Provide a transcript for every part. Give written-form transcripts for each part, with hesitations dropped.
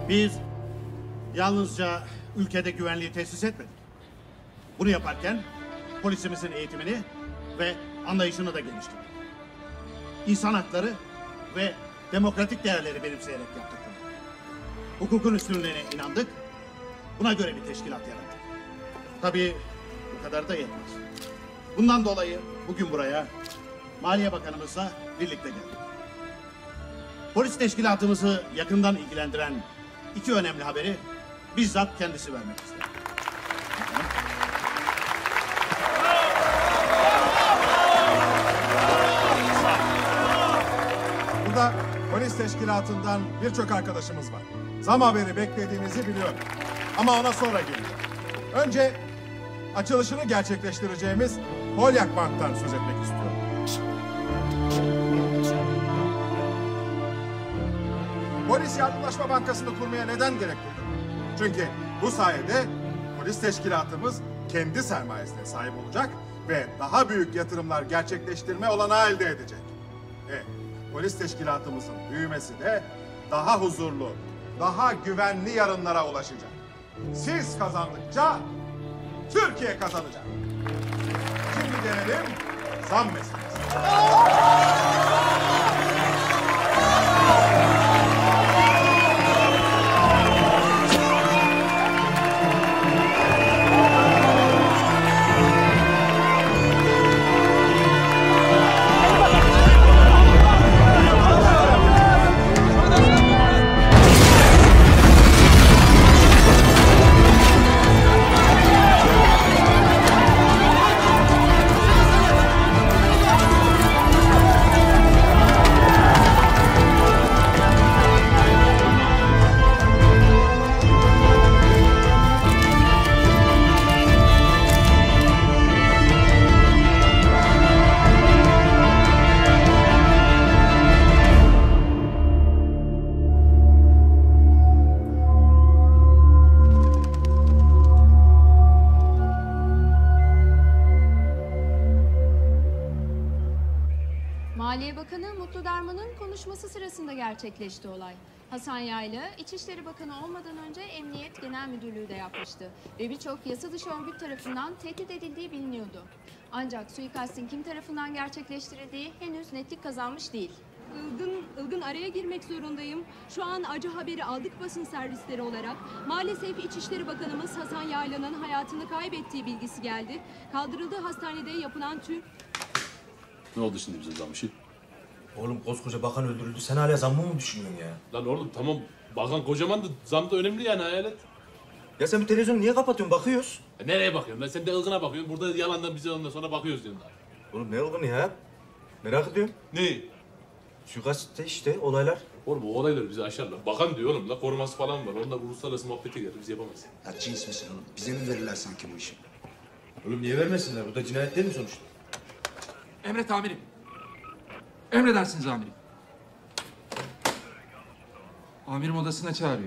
Biz yalnızca ülkede güvenliği tesis etmedik. Bunu yaparken polisimizin eğitimini ve anlayışını da geliştirdik. İnsan hakları ve demokratik değerleri benimseyerek yaptık bunu. Hukukun üstünlüğüne inandık. Buna göre bir teşkilat yarattık. Tabii bu kadar da yetmez. Bundan dolayı bugün buraya Maliye Bakanımızla birlikte geldik. Polis teşkilatımızı yakından ilgilendiren iki önemli haberi bizzat kendisi vermek ister. Burada polis teşkilatından birçok arkadaşımız var. Zam haberi beklediğinizi biliyorum. Ama ona sonra geleceğim. Önce açılışını gerçekleştireceğimiz Polyak Bank'tan söz etmek istiyorum. Polis Yardımlaşma Bankası'nı kurmaya neden gerek duydum? Çünkü bu sayede polis teşkilatımız kendi sermayesine sahip olacak ve daha büyük yatırımlar gerçekleştirme olanağı elde edecek. Polis teşkilatımızın büyümesi de daha huzurlu, daha güvenli yarınlara ulaşacak. Siz kazandıkça Türkiye kazanacak. Şimdi gelelim zam meselesi. Maliye Bakanı Mutlu Darman'ın konuşması sırasında gerçekleşti olay. Hasan Yaylı, İçişleri Bakanı olmadan önce Emniyet Genel Müdürlüğü de yapmıştı ve birçok yasa dışı örgüt tarafından tehdit edildiği biliniyordu. Ancak suikastin kim tarafından gerçekleştirildiği henüz netlik kazanmış değil. Ilgın araya girmek zorundayım. Şu an acı haberi aldık basın servisleri olarak. Maalesef İçişleri Bakanımız Hasan Yaylı'nın hayatını kaybettiği bilgisi geldi. Kaldırıldığı hastanede yapılan tüm... Ne oldu şimdi bize zam işi? Oğlum koskoca bakan öldürüldü. Sen hala zammı mı düşünüyorsun ya? Lan oğlum tamam bakan kocaman da zam da önemli yani hayal et. Ya sen bu televizyonu niye kapatıyorsun? Bakıyoruz. Nereye bakıyorsun lan? Sen de ılgına bakıyorsun. Burada yalandan bize ondan sonra bakıyoruz diyorsun daha. Oğlum ne ılgını ya? Merak ediyorum. Ne? Suikastte işte olaylar. Oğlum o olayları bizi aşarlar. Bakan diyor oğlum la koruması falan var. Onlar uluslararası muhabbete gelir. Biz yapamayız. Ya cins misin oğlum? Bize mi verirler sanki bu işi? Oğlum niye vermesinler? Bu da cinayet değil mi sonuçta? Emret amirim. Emredersiniz amirim. Amirim odasına çağırıyor.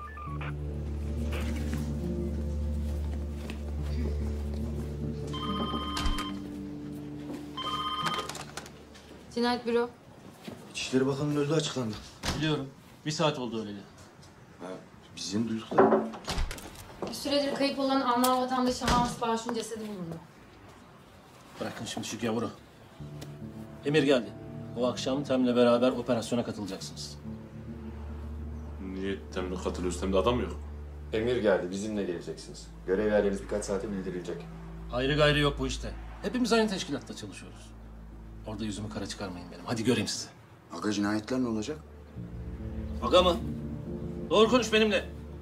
Cinayet büro. İçişleri Bakanı'nın öldüğü açıklandı. Biliyorum. Bir saat oldu öyle. Ha, biz yeni duyduk da. Bir süredir kayıp olan Alman vatandaşı Hans Bağış'ın cesedi bulundu. Bırakın şimdi şu gavuru. Emir geldi. O akşam Tem'le beraber operasyona katılacaksınız. Niye temle katılıyoruz? Temde adam yok. Emir geldi, bizimle geleceksiniz. Görev yerleriniz birkaç saate bildirilecek. Ayrı gayrı yok bu işte. Hepimiz aynı teşkilatta çalışıyoruz. Orada yüzümü kara çıkarmayın benim. Hadi göreyim sizi. Aga cinayetler ne olacak? Aga mı? Doğru konuş benimle.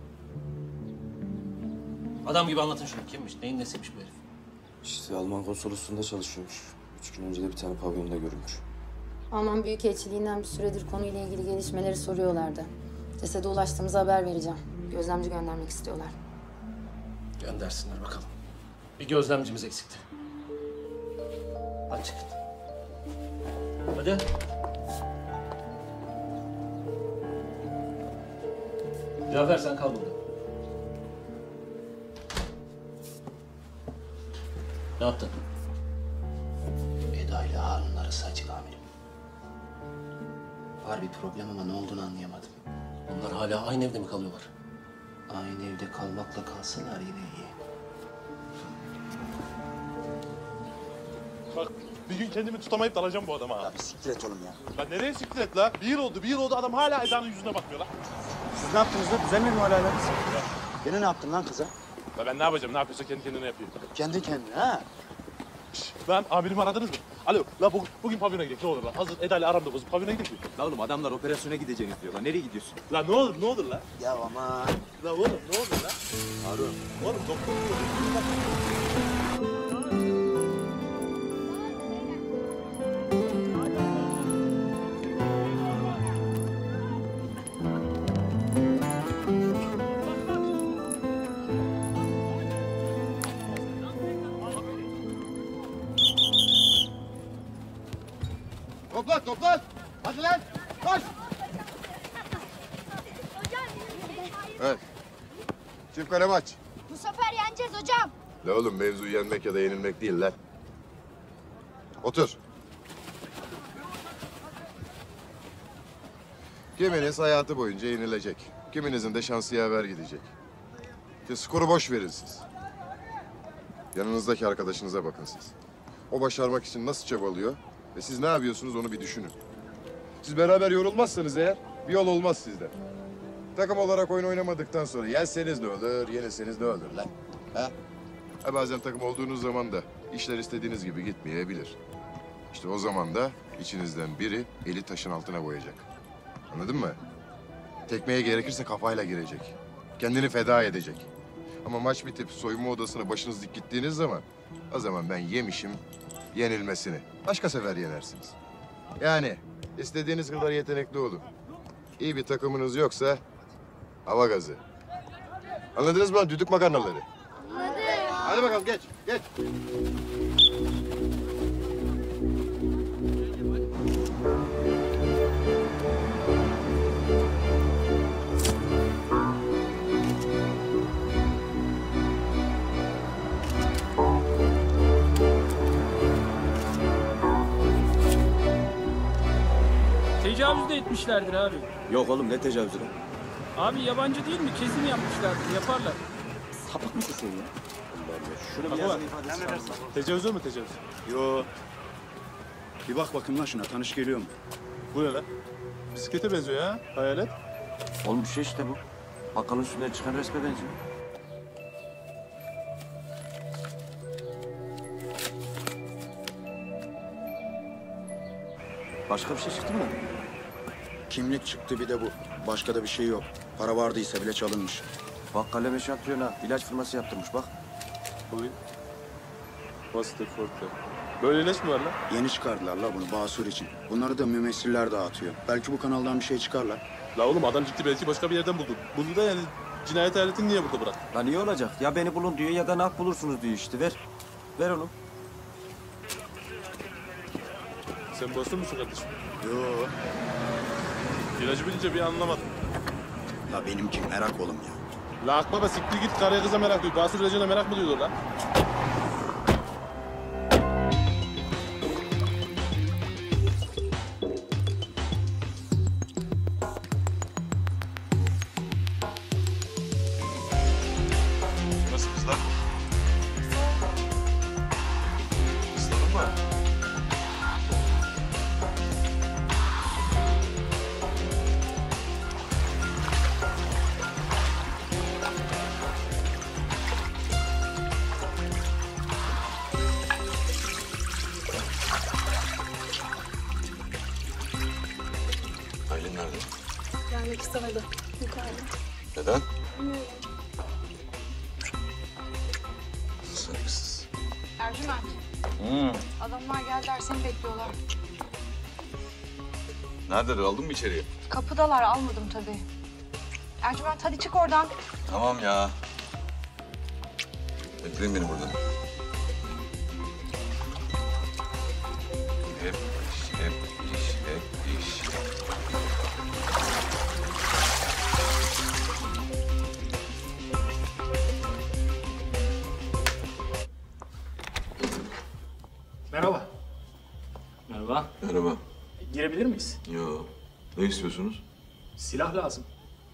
Adam gibi anlatın şunu. Kimmiş? Neyin nesiymiş bu herif? İşte Alman konsolosluğunda çalışıyormuş. 3 gün önce de bir tane pavyonda görülmüş. Alman Büyükelçiliğinden bir süredir konuyla ilgili gelişmeleri soruyorlardı. Cesede ulaştığımıza haber vereceğim. Gözlemci göndermek istiyorlar. Göndersinler bakalım. Bir gözlemcimiz eksikti. Hadi çıkın. Hadi. Cafer sen kal burada. Ne yaptın? Eda ile Harun'un arası açık amirim. Var bir problem ama ne olduğunu anlayamadım. Bunlar hala aynı evde mi kalıyorlar? Aynı evde kalmakla kalsalar yine iyi. Bak bir gün kendimi tutamayıp dalacağım bu adama. Ya bir siktir et oğlum ya. Lan nereye siktir et la? Bir yıl oldu adam hala Eda'nın yüzüne bakmıyor la. Siz ne yaptınız da düzelmedi mi hala aranız? Gene ne yaptın lan kıza? La ben ne yapacağım? Ne yapıyorsa kendi kendine yapıyor. Kendi kendine ha? Lan amirimi aradınız mı? Alo, la bugün pavyona gidelim ne olur la. Hazır Eda ile aramda bozuk pavyona gidelim. La oğlum adamlar operasyona gideceğiniz diyorlar. Nereye gidiyorsun? La ne olur la. Ya aman. La oğlum ne olur la. Harun. Oğlum doktor Toplan. Hadi lan. Koş. Evet. Çift kale maç. Bu sefer yeneceğiz hocam. Ne oğlum mevzu yenmek ya da yenilmek değil lan. Otur. Kiminiz hayatı boyunca yenilecek. Kiminizin de şansı yaver gidecek. Skoru boş verin siz. Yanınızdaki arkadaşınıza bakın siz. O başarmak için nasıl çabalıyor ve siz ne yapıyorsunuz onu bir düşünün. Siz beraber yorulmazsanız eğer bir yol olmaz sizden. Takım olarak oyun oynamadıktan sonra yenseniz ne olur, yenilseniz ne olur lan? Ha? Bazen takım olduğunuz zaman da işler istediğiniz gibi gitmeyebilir. İşte o zaman da içinizden biri eli taşın altına koyacak. Anladın mı? Tekmeye gerekirse kafayla girecek. Kendini feda edecek. Ama maç bitip soyunma odasına başınız dik gittiğiniz zaman... ...o zaman ben yemişim yenilmesini. Başka sefer yenersiniz. Yani istediğiniz kadar yetenekli olun. İyi bir takımınız yoksa hava gazı. Anladınız mı düdük makarnaları? Anladım. Hadi bakalım geç. Tecavüz de etmişlerdir abi. Yok oğlum ne tecavüzü lan? Abi yabancı değil mi? Kesin yapmışlardır. Yaparlar. Sapık mısın sen ya? Şunu bir yazın ifadesi var. Tecavüz mü tecavüz? Yo. Bir bak bakayım lan şuna tanış geliyor mu? Bu ne lan? Bisiklete benziyor ya. Hayalet. Oğlum bir şey işte bu. Bakkalın üstünden çıkan resme benziyor. Başka bir şey çıktı mı? Kimlik çıktı bir de bu. Başka da bir şey yok. Para vardıysa bile çalınmış. Bak kaleme şampiyona ilaç firması yaptırmış bak. Bugün. Basite Forte. Böyle ilaç mı var lan? Yeni çıkardılar la bunu Basur için. Bunları da mümessiller dağıtıyor. Belki bu kanaldan bir şey çıkarlar. La oğlum adam gitti belki başka bir yerden buldu. Buldu da yani cinayet aletini niye burada bırak? Lan iyi olacak. Ya beni bulun diyor ya da nak bulursunuz diyor işte. Ver. Ver onu. Sen Basur musun kardeşim? Yo. İlacı bilince bir anlamadım. La benimki merak oğlum ya. La akbaba siktir git karıya kıza merak duyuyor. Basur ilacına merak mı duyuyorlar lan? Nasıl kızlar? Isladın mı? Aylin nerede? Gelmek istemedi. Yukarıda. Neden? Bilmiyorum. Saygısız. Ercüment. Adamlar geldiler seni bekliyorlar. Neredeler? Aldın mı içeriye? Kapıdalar almadım tabii. Ercüment hadi çık oradan. Tamam ya. Bekleyin beni burada. Hep iş. Merhaba. Merhaba. Merhaba. Girebilir miyiz? Yo. Ne istiyorsunuz? Silah lazım.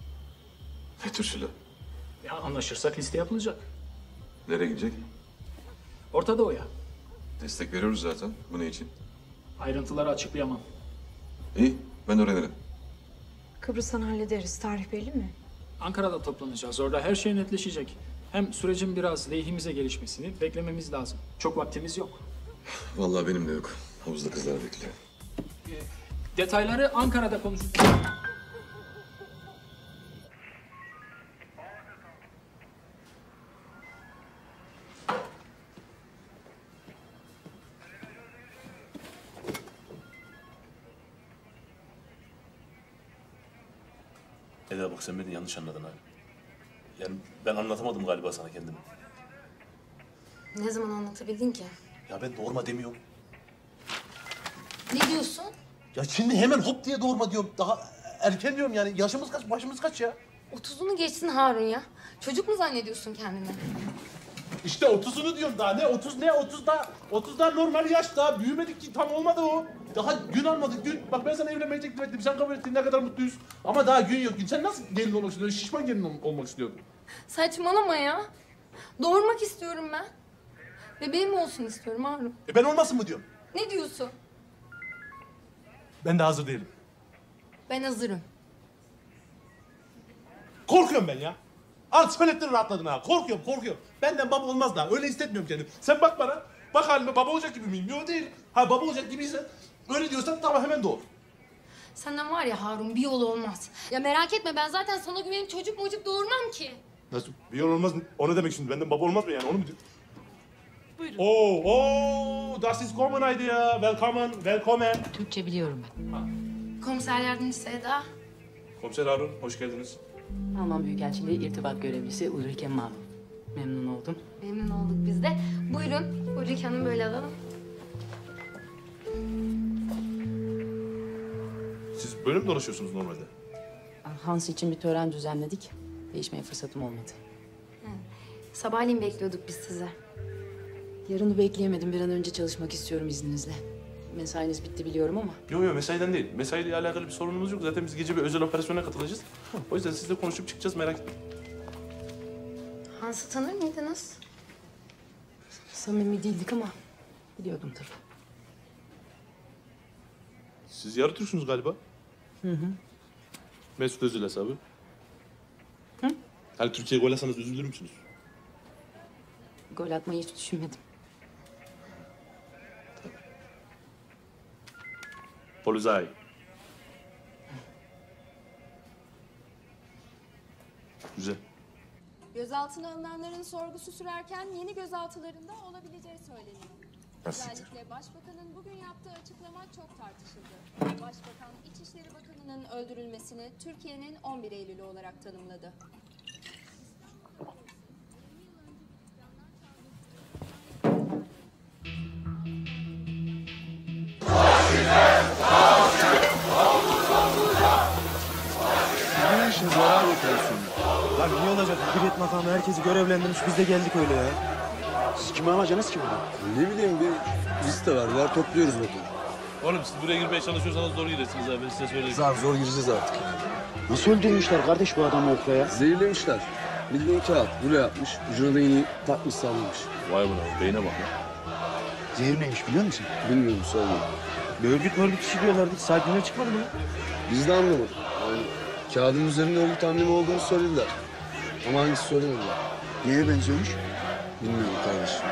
Ne tür silah? Ya anlaşırsak liste yapılacak. Nereye gidecek? Orta Doğu'ya. Destek veriyoruz zaten. Bu ne için? Ayrıntıları açıklayamam. İyi, ben öğrenirim. Kıbrıs'tan hallederiz. Tarih belli mi? Ankara'da toplanacağız. Orada her şey netleşecek. Hem sürecin biraz lehimize gelişmesini beklememiz lazım. Çok vaktimiz yok. Vallahi benim de yok. Havuzda kızlar bekliyor. Detayları Ankara'da konuşuruz. Eda bak sen beni yanlış anladın abi. Yani ben anlatamadım galiba sana kendimi. Ne zaman anlatabildin ki? Ya ben doğurma demiyorum. Ne diyorsun? Ya şimdi hemen hop diye doğurma diyorum. Daha erken diyorum yani. Yaşımız kaç, başımız kaç ya? 30'unu geçsin Harun ya. Çocuk mu zannediyorsun kendini? İşte 30'unu diyorum daha. Ne 30 ne 30 daha normal yaş daha. Büyümedik ki tam olmadı o. Daha gün almadık gün. Bak ben sana evlenmeyi teklif ettim. Sen kabul ettin ne kadar mutluyuz. Ama daha gün yok gün. Sen nasıl gelin olmak istiyorsun? Şişman gelin olmak istiyordun. Saçmalama ya. Doğurmak istiyorum ben. Bebeğim olsun istiyorum Harun. Ben olmasın mı diyorum? Ne diyorsun? Ben de hazır değilim. Ben hazırım. Korkuyorum ben ya. Al söylettin rahatladın ha. Korkuyorum. Benden baba olmaz daha. Öyle hissetmiyorum kendimi. Sen bak bana. Bak halime baba olacak gibi miyim? Yok değil. Ha baba olacak gibiysen öyle diyorsan tamam hemen doğur. Senden var ya Harun bir yol olmaz. Ya merak etme ben zaten sana güvenip çocuk doğurmam ki. Nasıl? Bir yol olmaz mı? O ne demek şimdi? Benden baba olmaz mı yani? Onu mu diyorsun? Buyurun. Das ist kommen idea. Willkommen. Türkçe biliyorum ben. Komiser yardımcısı Eda. Komiser Harun, hoş geldiniz. Alman Büyükelçiliği irtibat görevlisi Ulrike Mal. Memnun oldum. Memnun olduk biz de. Buyurun Ulrike Hanım böyle alalım. Siz böyle mi dolaşıyorsunuz normalde? Hans için bir tören düzenledik. Değişmeye fırsatım olmadı. Sabahleyin bekliyorduk biz size. Yarını bekleyemedim. Bir an önce çalışmak istiyorum izninizle. Mesainiz bitti biliyorum ama. Yok mesaiden değil. Mesaiyle alakalı bir sorunumuz yok. Zaten biz gece bir özel operasyona katılacağız. O yüzden sizle konuşup çıkacağız merak etmeyin. Hans'ı tanır mıydınız? Samimi değildik ama biliyordum tabii. Siz yarı Türksünüz galiba. Hı. Mesut Özil hesabı. Hı? Hani Türkiye'ye gol atsanız üzülür müsünüz? Gol atmayı hiç düşünmedim. Polizei. Güzel. Gözaltına alınanların sorgusu sürerken yeni gözaltılarında olabileceği söyleniyor. Özellikle Başbakanın bugün yaptığı açıklama çok tartışıldı. Başbakan, İçişleri Bakanı'nın öldürülmesini Türkiye'nin 11 Eylül'ü olarak tanımladı. Ne işiniz var abi operasyonda? Lan niye olacak? Hükümet makamı herkesi görevlendirmiş. Biz de geldik öyle ya. Siz kimi amacanız ki burada? Ne bileyim bir liste verdiler topluyoruz motoru. Oğlum siz buraya girmeye çalışıyorsanız zor girersiniz abi. Ben size söyleyeyim. Zor gireceğiz artık. Nasıl öldürmüşler kardeş bu adamı okla ya? Zehirlemişler. Bildiğin kağıt. Buraya yapmış. Ucuna da iğneyi takmış sallamış. Vay buna beyne bak ya. Zehir neymiş biliyor musun? Bilmiyorum söyleyeyim. Bir örgüt işi diyorlardı. Sahibine çıkmadı mı? Biz de anlamadık. Yani kağıdın üzerinde örgüt hamlemi olduğunu söylediler. Ama hangisi söylemediler. Neye benziyormuş? Bilmiyorum kardeşim.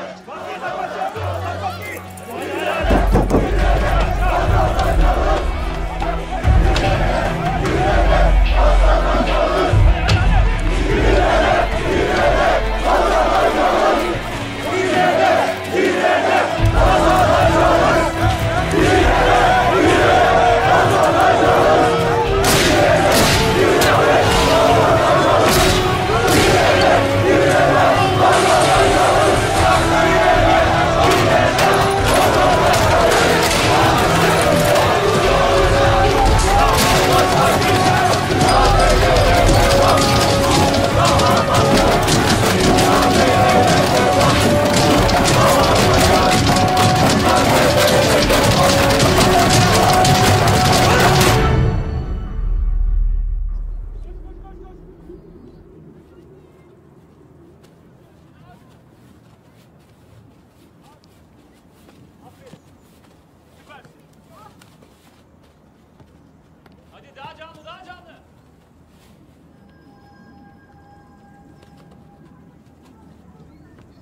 Yeah.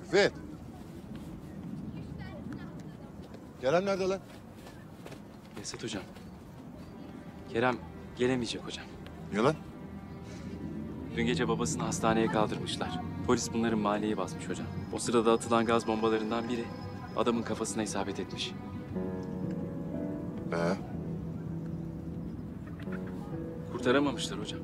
İffet. Kerem nerede lan? Esat hocam. Kerem gelemeyecek hocam. Niye lan? Dün gece babasını hastaneye kaldırmışlar. Polis bunların mahalleyi basmış hocam. O sırada atılan gaz bombalarından biri adamın kafasına isabet etmiş. Kurtaramamışlar hocam.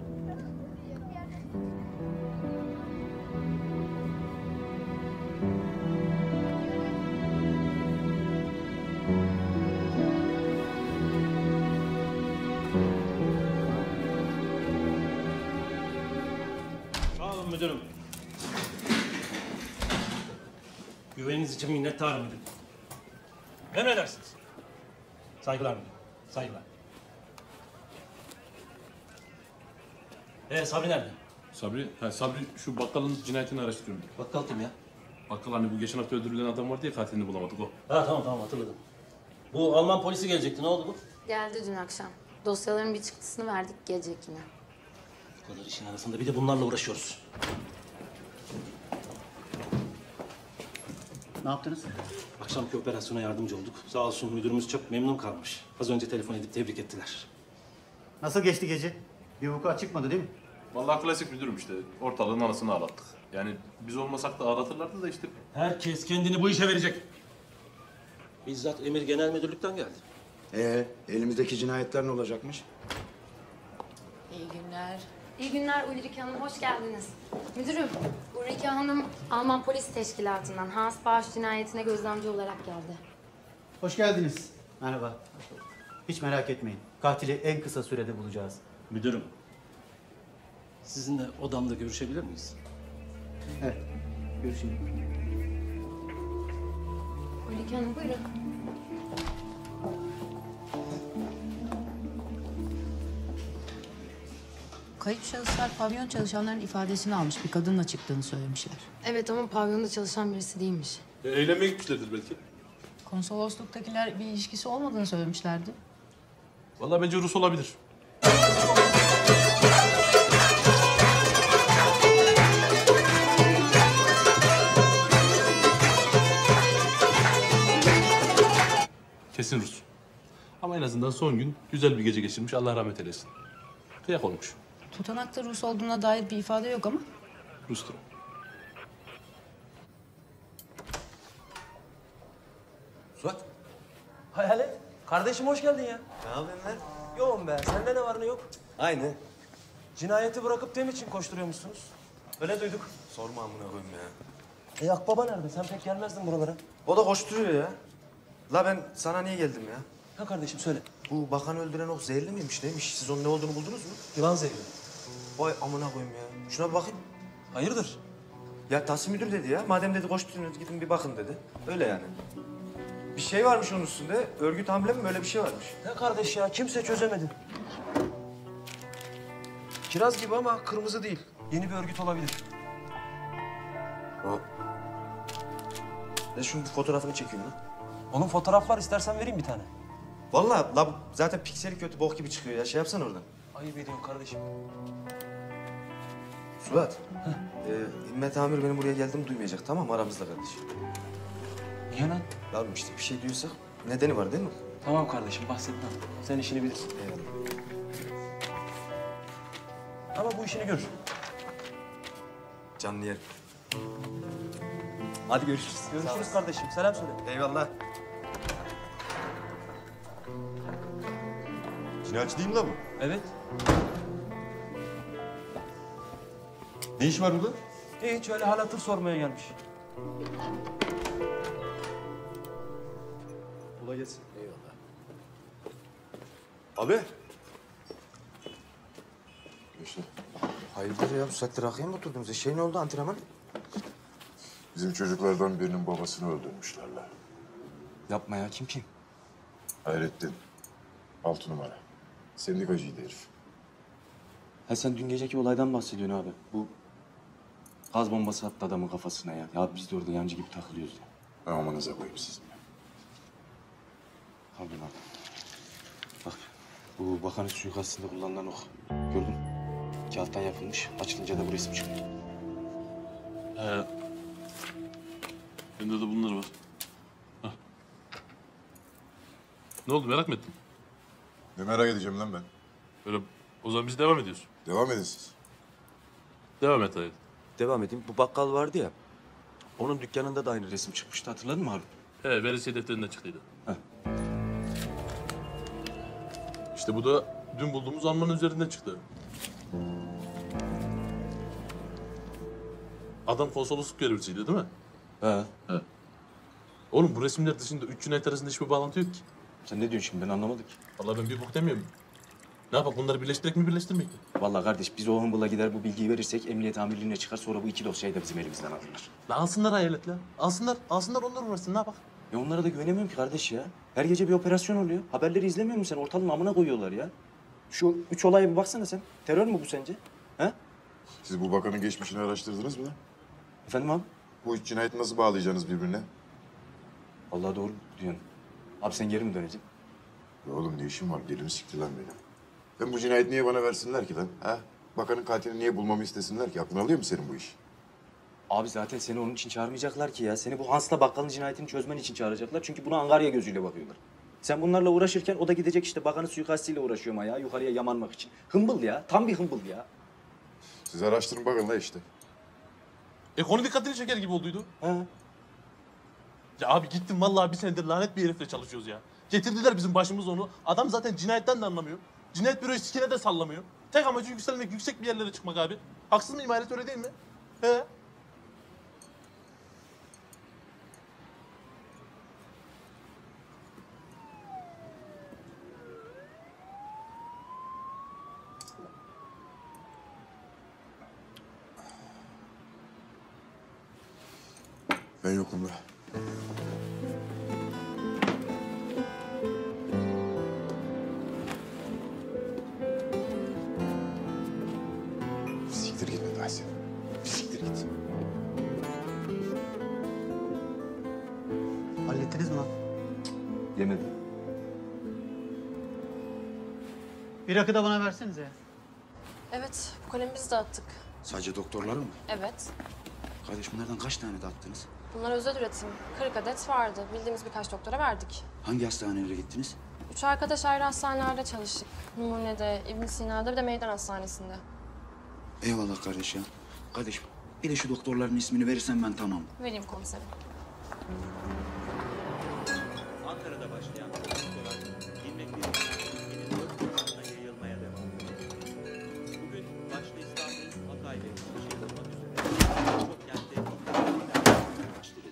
Sağ olun müdürüm. Güveniniz için minnettarım müdürüm. Emredersiniz. Saygılar müdürüm. Saygılar. Sabri nerede? Sabri? Sabri şu bakkalın cinayetini araştırıyorum. Bakkal kim ya? Bakkal hani bu geçen hafta öldürülen adam vardı ya, katilini bulamadık o. Tamam hatırladım. Bu Alman polisi gelecekti. Ne oldu bu? Geldi dün akşam. Dosyaların bir çıktısını verdik, gelecek yine. Bu kadar işin arasında bir de bunlarla uğraşıyoruz. Ne yaptınız? Akşamki operasyona yardımcı olduk. Sağ olsun müdürümüz çok memnun kalmış. Az önce telefon edip tebrik ettiler. Nasıl geçti gece? Bir vukuat çıkmadı değil mi? Vallahi klasik müdürüm işte. Ortalığın anasını ağlattık. Yani biz olmasak da ağlatırlardı da işte. Herkes kendini bu işe verecek. Bizzat Emir Genel Müdürlük'ten geldi. Elimizdeki cinayetler ne olacakmış? İyi günler. İyi günler Ulrike Hanım, hoş geldiniz. Müdürüm, Ulrike Hanım Alman Polis Teşkilatı'ndan Hans Bağış cinayetine gözlemci olarak geldi. Hoş geldiniz. Merhaba. Hiç merak etmeyin. Katili en kısa sürede bulacağız. Müdürüm, sizinle odamda görüşebilir miyiz? Evet, görüşelim. Ulrike Hanım buyurun. Kayıp şahıslar pavyon çalışanların ifadesini almış. Bir kadınla çıktığını söylemişler. Evet ama pavyonda çalışan birisi değilmiş. Eğlenmeye gitmişlerdir belki. Konsolosluktakiler bir ilişkisi olmadığını söylemişlerdi. Vallahi bence Rus olabilir. Kesin Rus. Ama en azından son gün güzel bir gece geçirmiş. Allah rahmet eylesin. Kıyak olmuş. Tutanakta Rus olduğuna dair bir ifade yok ama. Rus'tur. Suat. Hayalet. Kardeşim hoş geldin ya. Ne yapıyorsun lan? Yoğun be. Sende ne var ne yok? Aynı. Cinayeti bırakıp dem için koşturuyormuşsunuz. Öyle duyduk. Sorma amına koyayım ya. Akbaba nerede? Sen pek gelmezdin buralara. O da koşturuyor ya. La ben sana niye geldim ya? Ha kardeşim söyle. Bu bakanı öldüren o zehirli miymiş neymiş? Siz onun ne olduğunu buldunuz mu? Yılan zehri. Vay amına koyayım ya. Şuna bir bakayım. Hayırdır? Ya Tahsin müdür dedi ya. Madem dedi koşturuyorsunuz gidin bir bakın dedi. Öyle yani. Bir şey varmış onun üstünde. Örgüt hamle mi böyle bir şey varmış. Ne kardeş ya? Kimse çözemedi. Kiraz gibi ama kırmızı değil. Yeni bir örgüt olabilir. O. Ne şunun bir fotoğrafını çekeyim lan. Onun fotoğraf var. İstersen vereyim bir tane. Vallahi la zaten pikseli kötü bok gibi çıkıyor ya. Şey yapsana oradan. Ayıp ediyorsun kardeşim. Suat. Himmet Amir benim buraya geldiğimi duymayacak tamam mı aramızda kardeş? Niye lan? Ya işte bir şey diyorsak nedeni var değil mi? Tamam kardeşim bahsetmem. Sen işini bilirsin. Eyvallah. Ama bu işini görür. Canlı yer. Hadi görüşürüz. Görüşürüz kardeşim. Selam söyle. Eyvallah. Cinayetçi değil mi lan bu? Evet. Ne iş var burada? Hiç öyle hal hatır sormaya gelmiş. Kolay gelsin. Eyvallah. Abi. İşte. Hayırdır ya bu saatte rakıya mı oturdunuz? Şey ne oldu antrenman? Bizim çocuklardan birinin babasını öldürmüşler lan. Yapma ya kim? Hayrettin. 6 numara. Sendikacıydı herif. Ha sen dün geceki olaydan bahsediyorsun abi. Bu gaz bombası attı adamın kafasına ya. Ya biz de orada yancı gibi takılıyoruz ya. Amanıza koyayım sizin. Abi lan. Bak bu bakanın suikastinde kullanılan ok. Gördün mü? Kağıttan yapılmış. Açılınca da bu resim çıkıyor. Bende de bunlar var. Hah. Ne oldu, merak mı ettin? Ne merak edeceğim lan ben? Öyle, o zaman biz devam ediyoruz. Devam edin siz. Devam et hayır. Devam edeyim. Bu bakkal vardı ya. Onun dükkanında da aynı resim çıkmıştı. Hatırladın mı abi? He, veresiye defterinden çıktıydı. İşte bu da dün bulduğumuz Alman'ın üzerinden çıktı. Adam konsolosluk görevlisiydi değil mi? He. He. Oğlum bu resimler dışında üç cinayet arasında hiçbir bağlantı yok ki. Sen ne diyorsun şimdi, ben anlamadım ki. Vallahi ben bir bok demiyorum. Ne yapak, bunları birleştirek mi birleştirmek mi? Vallahi kardeş, biz o hımbıla gider bu bilgiyi verirsek emniyet amirliğine çıkar, sonra bu iki dosyayı da bizim elimizden alırlar. La alsınlar hayalet la. Alsınlar onlar uğraşsın, ne yapak? Onlara da güvenemiyorum ki kardeş ya. Her gece bir operasyon oluyor. Haberleri izlemiyor musun sen? Ortalığın amına koyuyorlar ya. Şu 3 olaya bir baksana sen. Terör mü bu sence? He? Siz bu bakanın geçmişini araştırdınız mı lan? Efendim abi? Bu üç cinayeti nasıl bağlayacaksınız birbirine? Vallahi doğru diyorsun. Abi sen geri mi döneceksin? Ya oğlum ne işim var? Gelimi sikti lan beni. Ben bu cinayeti niye bana versinler ki lan? Ha? Bakanın katilini niye bulmamı istesinler ki? Aklına alıyor mu senin bu iş? Abi zaten seni onun için çağırmayacaklar ki ya. Seni bu Hans'la bakkalın cinayetini çözmen için çağıracaklar. Çünkü buna Angarya gözüyle bakıyorlar. Sen bunlarla uğraşırken o da gidecek işte bakanın suikastiyle uğraşıyor ama ya. Yukarıya yamanmak için. Hımbıl ya. Tam bir hımbıl ya. Siz araştırın bakın la işte. Konu dikkatini çeker gibi olduydu. He. Ya abi gittim vallahi bir senedir lanet bir herifle çalışıyoruz ya. Getirdiler bizim başımıza onu. Adam zaten cinayetten de anlamıyor. Cinayet büroyu sikine de sallamıyor. Tek amacı yükselmek, yüksek bir yerlere çıkmak abi. Haksız mıyım Hayret, öyle değil mi? He. Ben yokum da. Siktir git Medasi. Siktir git. Hallettiniz mi lan? Yemedim. Bir rakı da bana versenize. Evet, bu kalemi biz dağıttık. Sadece doktorların mı? Evet. Kardeş bunlardan kaç tane dağıttınız? Bunlar özel üretim. 40 adet vardı. Bildiğimiz birkaç doktora verdik. Hangi hastanelere gittiniz? 3 arkadaş ayrı hastanelerde çalıştık. Numune'de, İbn Sina'da bir de Meydan Hastanesi'nde. Eyvallah kardeş ya. Kardeş bir de şu doktorların ismini verirsen ben tamam. Vereyim komiserim. Ankara'da başlayan doktoral ilmek ülkenin 4 yılında yayılmaya devam ediyor. Bugün başta İstanbul, Hatay ve Kırşehir olmak üzere birçok kentte başladı.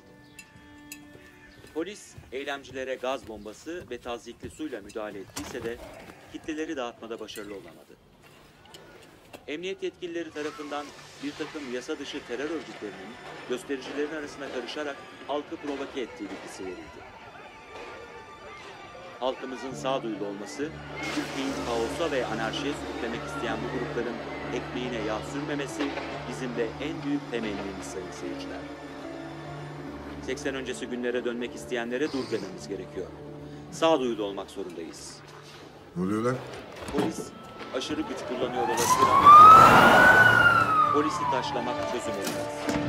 Polis eylemcilere gaz bombası ve tazyikli suyla müdahale ettiyse de kitleleri dağıtmada başarılı olamadı. Emniyet yetkilileri tarafından bir takım yasa dışı terör örgütlerinin göstericilerin arasına karışarak halkı provoke ettiği bilgisi verildi. Halkımızın sağduyulu olması, Türkiye'yi kaosa ve anarşiye sürüklemek isteyen bu grupların ekmeğine yağ sürmemesi bizim de en büyük temennimiz sayın seyirciler. 80 öncesi günlere dönmek isteyenlere dur dememiz gerekiyor. Sağduyulu olmak zorundayız. Ne oluyor lan? Polis aşırı güç kullanıyor olabilir ama polisi taşlamak çözüm olmaz.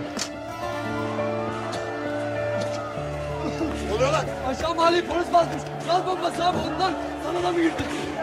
Ne oluyor lan? Aşağı mahalleyi polis basmış. Gaz bombası abi, ondan sana da mı girdi?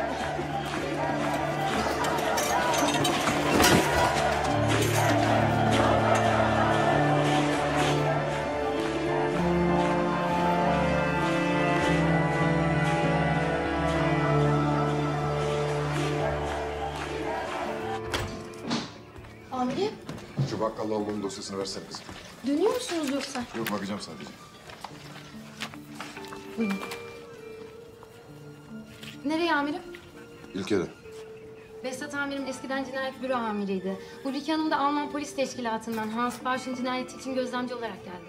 Amirim, Şu bakkalla olduğum dosyasını versene kızım. dönüyor musunuz yoksa? Yok bakacağım sadece. Buyurun. Nereye amirim? İlker'e. Behzat amirim eskiden cinayet büro amiriydi. Ulrike Hanım da Alman polis teşkilatından Hans Barsch'ın cinayeti için gözlemci olarak geldi.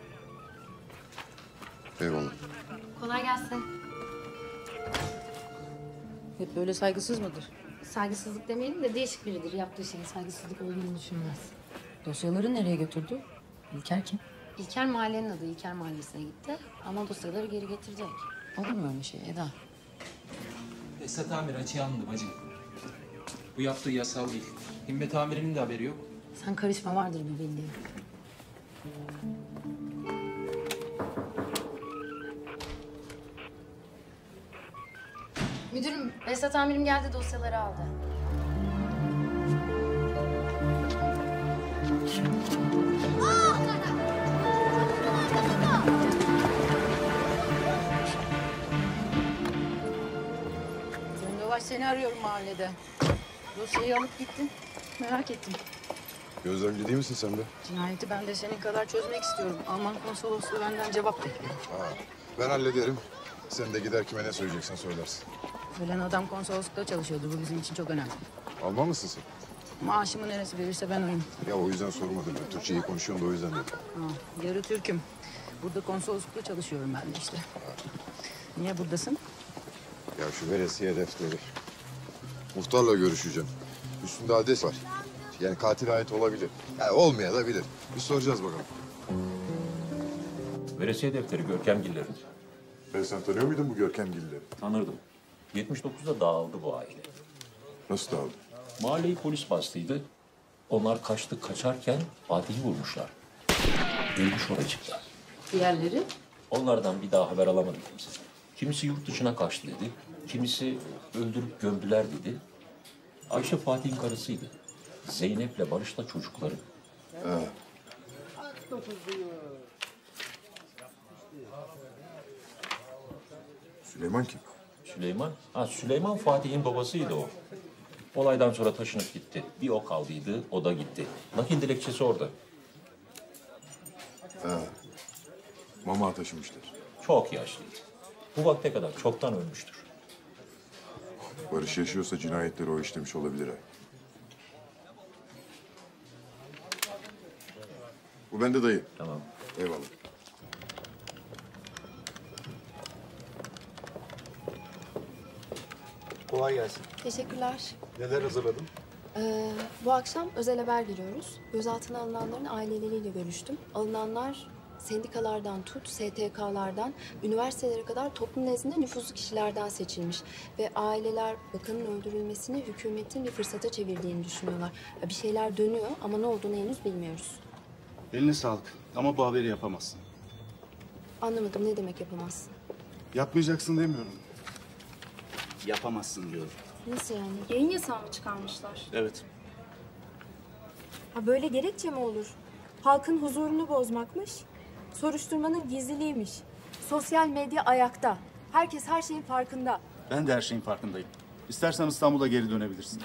Eyvallah. Kolay gelsin. Hep böyle saygısız mıdır? Saygısızlık demeyelim de değişik biridir. Yaptığı şeyin saygısızlık olduğunu düşünmez. Dosyaları nereye götürdü? İlker kim? İlker mahallenin adı. İlker mahallesine gitti. Ama dosyaları geri getirecek. Olur mu öyle şey Eda? Esat amir açığa alındı bacım. Bu yaptığı yasal değil. Himmet amirinin de haberi yok. Sen karışma, vardır bir bildiğin. Müdürüm, Behzat amirim geldi, dosyaları aldı. Döndovaş seni arıyorum mahallede. Dosyayı alıp gittin. Merak ettim. Gözlemci değil misin sen de? Cinayeti ben de senin kadar çözmek istiyorum. Alman konsolosluğu benden cevap bekliyor. Ha, ben hallederim. Sen de gider kime ne söyleyeceksen söylersin. Ölen adam konsoloslukta çalışıyordu. Bu bizim için çok önemli. Alman mısın sen? Maaşımı neresi verirse ben oyum. Ya o yüzden sormadım ben. Türkçe iyi konuşuyorum da o yüzden dedim. Ha, yarı Türk'üm. Burada konsoloslukta çalışıyorum ben de işte. Niye buradasın? Ya şu veresiye defteri. Muhtarla görüşeceğim. Üstünde adres var. Yani katile ait olabilir. Yani olmayabilir. Biz soracağız bakalım. Veresiye defteri Görkemgillerin. Sen tanıyor muydun bu Görkemgilleri? Tanırdım. 79'da dağıldı bu aile. Nasıl dağıldı? Mahalleyi polis bastıydı. Onlar kaçarken Fatih'i vurmuşlar. Ölmüş oracıklar. Diğerleri? Onlardan bir daha haber alamadık kimse. Kimisi yurt dışına kaçtı dedi. Kimisi öldürüp gömdüler dedi. Ayşe Fatih'in karısıydı. Zeynep'le Barış'la çocukları. Süleyman kim? Süleyman? Ha, Süleyman Fatih'in babasıydı o. Olaydan sonra taşınıp gitti. Bir o kaldıydı, o da gitti. Nakil dilekçesi orada. Mama taşımışlar. Çok yaşlıydı. Bu vakte kadar çoktan ölmüştür. Barış yaşıyorsa cinayetleri o işlemiş olabilir ha. Bu bende dayı. Tamam. Eyvallah. Kolay gelsin. Teşekkürler. Neler hazırladın? Bu akşam özel haber giriyoruz. Gözaltına alınanların aileleriyle görüştüm. Alınanlar sendikalardan tut, STK'lardan, üniversitelere kadar toplum nezdinde nüfuzlu kişilerden seçilmiş. Ve aileler bakanın öldürülmesini hükümetin bir fırsata çevirdiğini düşünüyorlar. Bir şeyler dönüyor ama ne olduğunu henüz bilmiyoruz. Eline sağlık ama bu haberi yapamazsın. Anlamadım, ne demek yapamazsın? Yapmayacaksın demiyorum. Yapamazsın diyorum. Nasıl yani? Yayın yasağı mı çıkarmışlar? Evet. Ha böyle gerekçe mi olur? Halkın huzurunu bozmakmış. Soruşturmanın gizliliğiymiş. Sosyal medya ayakta. Herkes her şeyin farkında. Ben de her şeyin farkındayım. İstersen İstanbul'a geri dönebilirsin.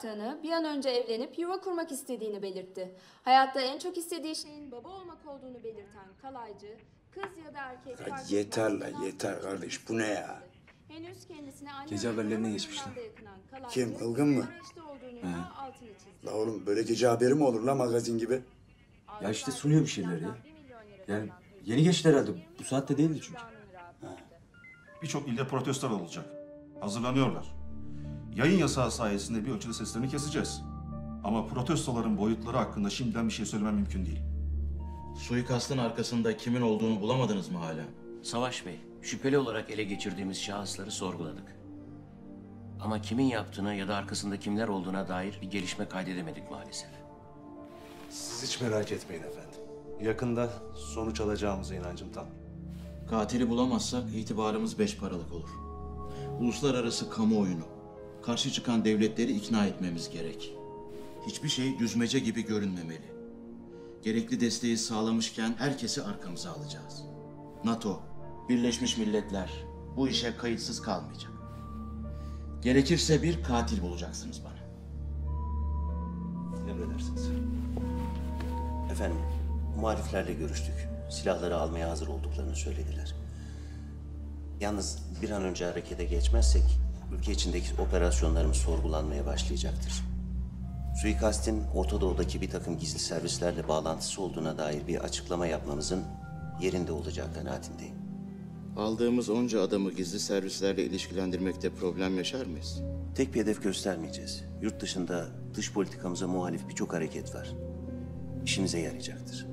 bıraktığını, bir an önce evlenip yuva kurmak istediğini belirtti. Hayatta en çok istediği şeyin baba olmak olduğunu belirten kalaycı, kız ya da erkek fark etmez. Yeter la yeter kardeş, bu ne ya? Henüz kendisine anne Gece haberlerine geçmişler. kalaycı, Kim, Ilgın mı? arayışta olduğunu da altını çizdi. La oğlum böyle gece haberi mi olur la magazin gibi? Ya işte sunuyor bir şeyler ya. Yani yeni geçti herhalde. Bu saatte değildi çünkü. Birçok ilde protestolar olacak. Hazırlanıyorlar. Yayın yasağı sayesinde bir ölçüde seslerini keseceğiz. Ama protestoların boyutları hakkında şimdiden bir şey söylemem mümkün değil. Suikastın arkasında kimin olduğunu bulamadınız mı hala? Savaş Bey, şüpheli olarak ele geçirdiğimiz şahısları sorguladık. Ama kimin yaptığına ya da arkasında kimler olduğuna dair bir gelişme kaydedemedik maalesef. Siz hiç merak etmeyin efendim. Yakında sonuç alacağımıza inancım tam. Katili bulamazsak itibarımız 5 paralık olur. Uluslararası kamuoyunu, karşı çıkan devletleri ikna etmemiz gerek. Hiçbir şey düzmece gibi görünmemeli. Gerekli desteği sağlamışken herkesi arkamıza alacağız. NATO, Birleşmiş Milletler bu işe kayıtsız kalmayacak. Gerekirse bir katil bulacaksınız bana. Emredersiniz. Efendim, muhaliflerle görüştük. Silahları almaya hazır olduklarını söylediler. Yalnız bir an önce harekete geçmezsek ülke içindeki operasyonlarımız sorgulanmaya başlayacaktır. Suikastin Orta Doğu'daki bir takım gizli servislerle bağlantısı olduğuna dair bir açıklama yapmamızın yerinde olacağı kanaatindeyim. Aldığımız onca adamı gizli servislerle ilişkilendirmekte problem yaşar mıyız? Tek bir hedef göstermeyeceğiz. Yurt dışında dış politikamıza muhalif birçok hareket var. İşimize yarayacaktır.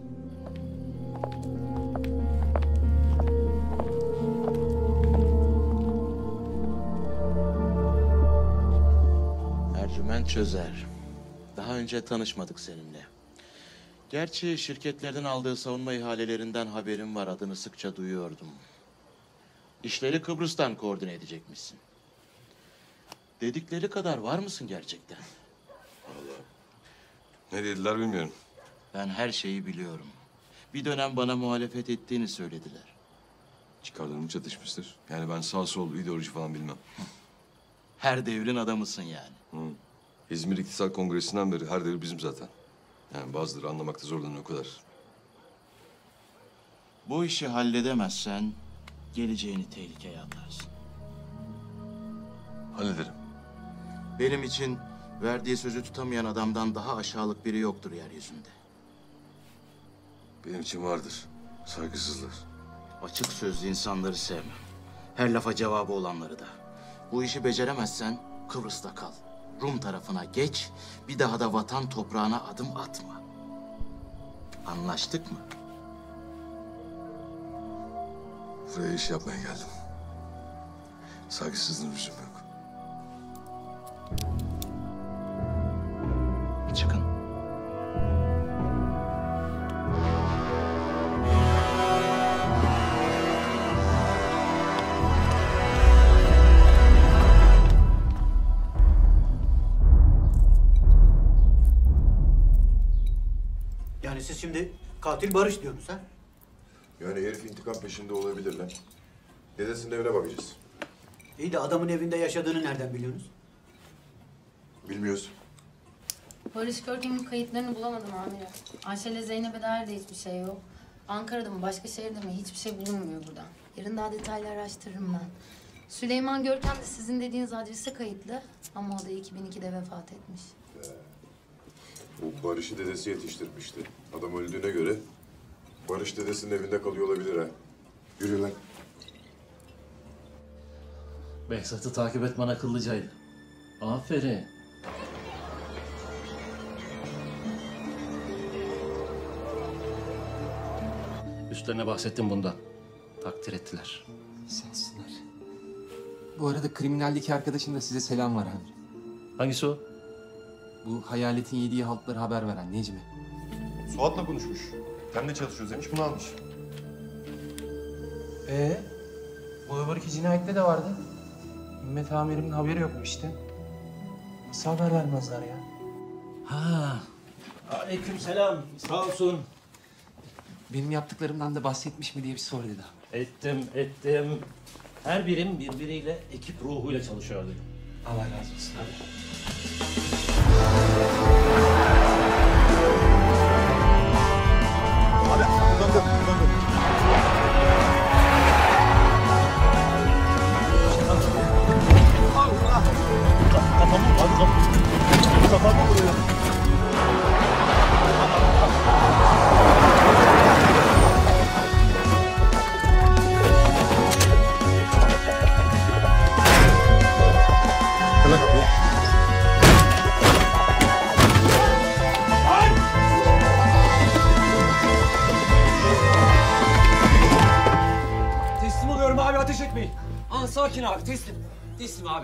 Ercüment Çözer. Daha önce tanışmadık seninle. Gerçi şirketlerden aldığı savunma ihalelerinden haberim var. Adını sıkça duyuyordum. İşleri Kıbrıs'tan koordine edecekmişsin. Dedikleri kadar var mısın gerçekten? Vallahi ne dediler bilmiyorum. Ben her şeyi biliyorum. Bir dönem bana muhalefet ettiğini söylediler. Çıkarlarım çatışmıştır. Yani ben sağ sol ideoloji falan bilmem. Her devrin adamısın yani. Hı. İzmir İktisat Kongresi'nden beri her devir bizim zaten. Yani bazıları anlamakta zorlanıyor o kadar. Bu işi halledemezsen geleceğini tehlikeye atarsın. Hallederim. Benim için verdiği sözü tutamayan adamdan daha aşağılık biri yoktur yeryüzünde. Benim için vardır. Saygısızlar. Açık sözlü insanları sevmem. Her lafa cevabı olanları da. Bu işi beceremezsen Kıbrıs'ta kal. Rum tarafına geç, bir daha da vatan toprağına adım atma. Anlaştık mı? Buraya iş yapmaya geldim. Saygısızlığın lüzum yok. Çıkın. Yani siz şimdi katil Barış diyorsunuz ha? Yani herif intikam peşinde olabilir lan. Dedesinin evine bakacağız. İyi de adamın evinde yaşadığını nereden biliyorsunuz? Bilmiyoruz. Barış Görkem'in kayıtlarını bulamadım amirim. Ayşe ile Zeynep'e dair de hiçbir şey yok. Ankara'da mı başka şehirde mi hiçbir şey bulunmuyor buradan. Yarın daha detaylı araştırırım ben. Süleyman Görkem de sizin dediğiniz adrese kayıtlı ama o da 2002'de vefat etmiş. Bu Barış'ı dedesi yetiştirmişti. Adam öldüğüne göre Barış dedesinin evinde kalıyor olabilir ha. Yürü lan. Behzat'ı takip etmen akıllıcaydı. Aferin. Üstlerine bahsettim bundan. Takdir ettiler. Sensinler. Bu arada kriminaldeki arkadaşın da size selam var abi. Hangisi o? Bu hayaletin yediği haltları haber veren Necmi. Suat'la konuşmuş. Hem de çalışıyoruz demiş, bunu almış. Bu öbür iki cinayette de vardı. Himmet amirimin haberi yok mu işte? Nasıl haber vermezler ya? Ha. Aleykümselam. Sağ olsun. Benim yaptıklarımdan da bahsetmiş mi diye bir sor dedi. Ettim. Her birim birbiriyle ekip ruhuyla çalışıyordu. Allah razı olsun abi. sakin abi. Teslim. Teslim abi.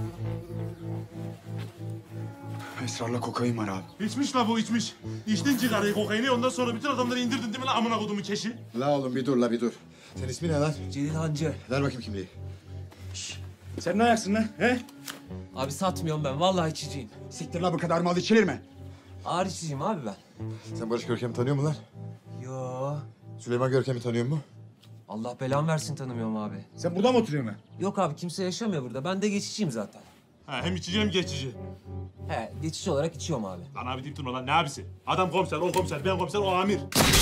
Esrarla kokain var abi. İçmiş la bu içmiş. İçtin cigarayı, kokaini, ondan sonra bütün adamları indirdin değil mi la amına kodumu keşi? La oğlum bir dur la bir dur. Senin ismin ne lan? Celil Hancı. Ver bakayım kimliği. Sen ne ayaksın lan? He? Abi satmıyorum ben. Vallahi içiciyim. Siktir la bu kadar mal içilir mi? Ağır içiciyim abi ben. Sen Barış Görkem'i tanıyor musun lan? Yo. Süleyman Görkem'i tanıyor musun? Allah belamı versin tanımıyorum abi. Sen burada mı oturuyorsun lan? Yok abi kimse yaşamıyor burada. Ben de geçiciyim zaten. Ha, hem içici hem geçici. He geçici olarak içiyorum abi. Lan abi deyip durma lan, ne abisi? Adam komiser, o komiser, ben komiser, o amir.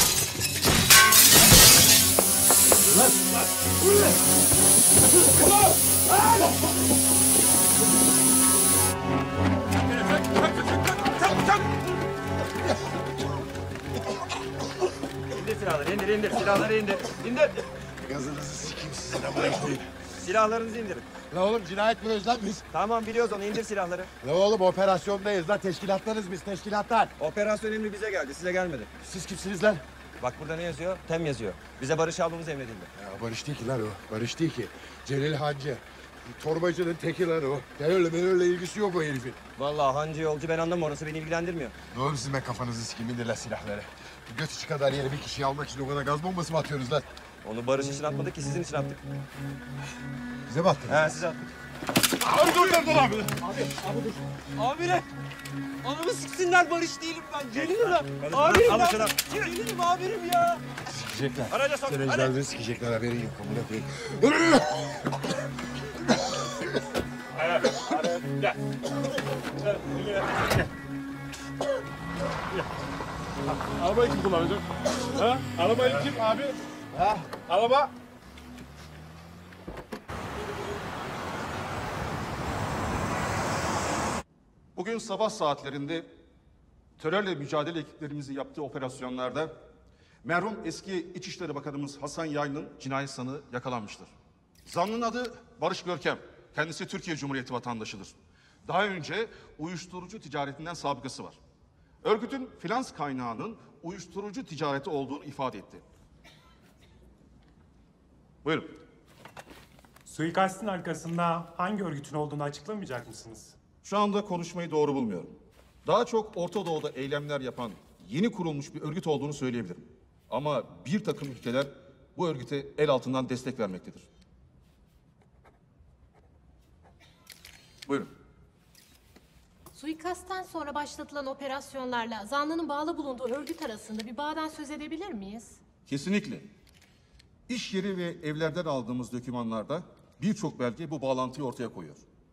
Lan! İndir silahları, indir. Silahları indir. İndir. Gazınızı sikeyim sizin ama işte. Silahlarınızı indirin. La oğlum cinayet mi lan biz? Tamam biliyoruz onu, indir silahları. La oğlum operasyondayız lan, teşkilatlarız biz, teşkilatlar. Operasyon emri bize geldi, size gelmedi. Siz kimsiniz lan? Bak burada ne yazıyor? TEM yazıyor. Bize barış almamız emredildi. Ya Barış değil ki lan o, Barış değil ki. Celil Hancı. Torbacının teki lan o. Terörle ilgisi yok o herifin. Vallahi hancı yolcu ben anlamam, orası beni ilgilendirmiyor. Ne oğlum siz ben kafanızı sikeyim, indir lan silahları. Göt içi kadar yere bir kişiyi almak için o kadar gaz bombası mı atıyorsunuz lan? Onu barış için atmadık ki, sizin için attık. Bize mi attınız? He size attık. Abi dur lan abi. Abi dur. Amirim. Anamı siksinler Barış değilim ben. Celilim lan. Amirim Al şunu. ben. Celilim amirim ya. Sikecekler. Araca sok, Sen hadi. ecdadını sikecekler, haberin yok. Amına koyayım. Gel. Arabayı kim kullanacak? Ha? Arabayı kim abi? Ha? Araba. Bugün sabah saatlerinde terörle mücadele ekiplerimizin yaptığı operasyonlarda merhum eski İçişleri Bakanımız Hasan Yaylı'nın cinayet sanığı yakalanmıştır. Zanlının adı Barış Görkem. Kendisi Türkiye Cumhuriyeti vatandaşıdır. Daha önce uyuşturucu ticaretinden sabıkası var. Örgütün finans kaynağının uyuşturucu ticareti olduğunu ifade etti. Buyurun. Suikastin arkasında hangi örgütün olduğunu açıklamayacak mısınız? Şu anda konuşmayı doğru bulmuyorum. Daha çok Orta Doğu'da eylemler yapan yeni kurulmuş bir örgüt olduğunu söyleyebilirim. Ama bir takım ülkeler bu örgüte el altından destek vermektedir. Buyurun. Suikastten sonra başlatılan operasyonlarla zanlının bağlı bulunduğu örgüt arasında bir bağdan söz edebilir miyiz? Kesinlikle. İş yeri ve evlerden aldığımız dokümanlarda birçok belge bu bağlantıyı ortaya koyuyor.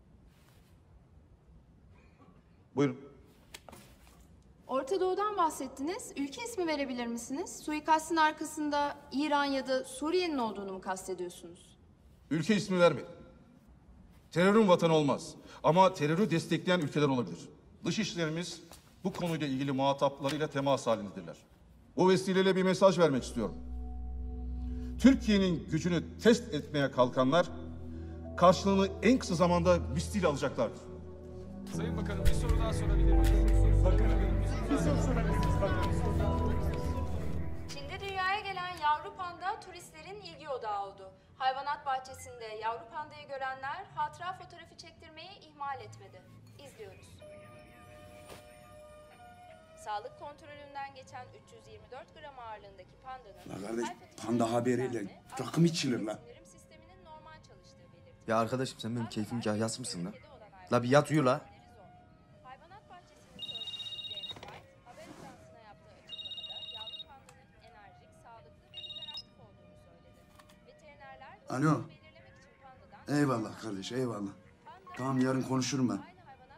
Buyurun. Orta Doğu'dan bahsettiniz. Ülke ismi verebilir misiniz? Suikastın arkasında İran ya da Suriye'nin olduğunu mu kastediyorsunuz? Ülke ismi vermedim. Terörün vatanı olmaz. Ama terörü destekleyen ülkeler olabilir. Dışişlerimiz bu konuyla ilgili muhataplarıyla temas halindedirler. Bu vesileyle bir mesaj vermek istiyorum. Türkiye'nin gücünü test etmeye kalkanlar karşılığını en kısa zamanda misliyle alacaklardır. Sayın Bakanım bir soru daha sorabilir miyim? Bakanım bir soru sorabilir misiniz? Çin'de dünyaya gelen yavru panda turistlerin ilgi odağı oldu. Hayvanat bahçesinde yavru pandayı görenler hatıra fotoğrafı çektirmeyi ihmal etmedi. İzliyoruz. Sağlık kontrolünden geçen 324 gram ağırlığındaki pandanın... La kardeş panda haberiyle rakım içilir la. Ya arkadaşım sen benim keyfim cahyası mısın lan? La bir yat uyu la. Hayvanat bahçesinin sözcüsü James White, haber ajansına yaptığı açıklamada yavru pandanın enerjik, sağlıklı ve hiperaktif olduğunu söyledi. Veterinerler... Alo. Eyvallah kardeş eyvallah. Tamam yarın konuşurum ben.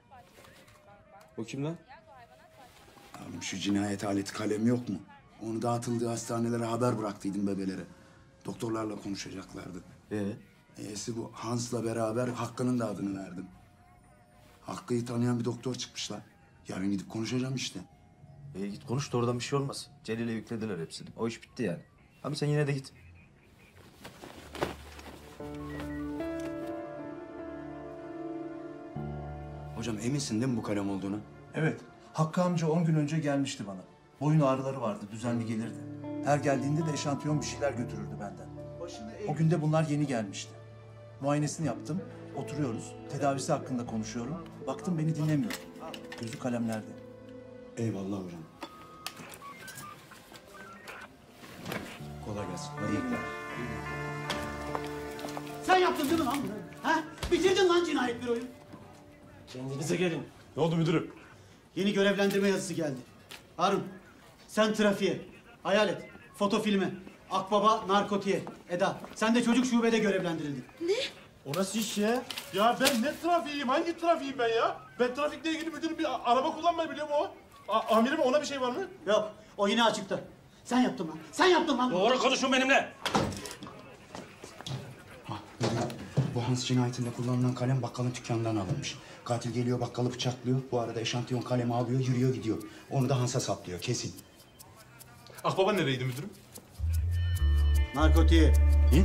O kim lan? Oğlum şu cinayet aleti kalem yok mu? Onu dağıtıldığı hastanelere haber bıraktıydım bebelere. Doktorlarla konuşacaklardı. E'si bu. Hans'la beraber Hakkı'nın da adını verdim. Hakkı'yı tanıyan bir doktor çıkmışlar. Yarın gidip konuşacağım işte. Git konuş da oradan bir şey olmaz. Celil'e yüklediler hepsini. O iş bitti yani. Ama sen yine de git. Hocam eminsin değil mi bu kalem olduğunu? Evet. Hakkı amca 10 gün önce gelmişti bana. Boyun ağrıları vardı, düzenli gelirdi. Her geldiğinde de eşantiyon bir şeyler götürürdü benden. O gün de bunlar yeni gelmişti. Muayenesini yaptım. Oturuyoruz. Tedavisi hakkında konuşuyorum. Baktım beni dinlemiyor. Gözü kalemlerde. Eyvallah hocam. Kolay gelsin. Hadi iyi günler. Sen yaptın değil mi lan bunu? Ha? Bitirdin lan cinayet büroyu. Kendinize gelin. Ne oldu müdürüm? Yeni görevlendirme yazısı geldi. Harun, sen trafiğe, Hayalet, foto filme, Akbaba narkotiğe, Eda sen de çocuk şubede görevlendirildin. Ne? O nasıl iş ya? Ya ben ne trafiğiyim? Hangi trafiğim ben ya? Ben trafikle ilgili müdürüm, bir araba kullanmayı biliyorum o. Amirim ona bir şey var mı? Yok, o yine açıkta. Sen yaptın lan, sen yaptın lan. Doğru konuşun benimle. Bu Hans cinayetinde kullanılan kalem bakkalın dükkanından alınmış. Katil geliyor bakkalı bıçaklıyor. Bu arada eşantiyon kalemi alıyor, yürüyor gidiyor. Onu da Hans'a saplıyor kesin. Akbaba nereydi müdürüm? Narkotiğe. Ne?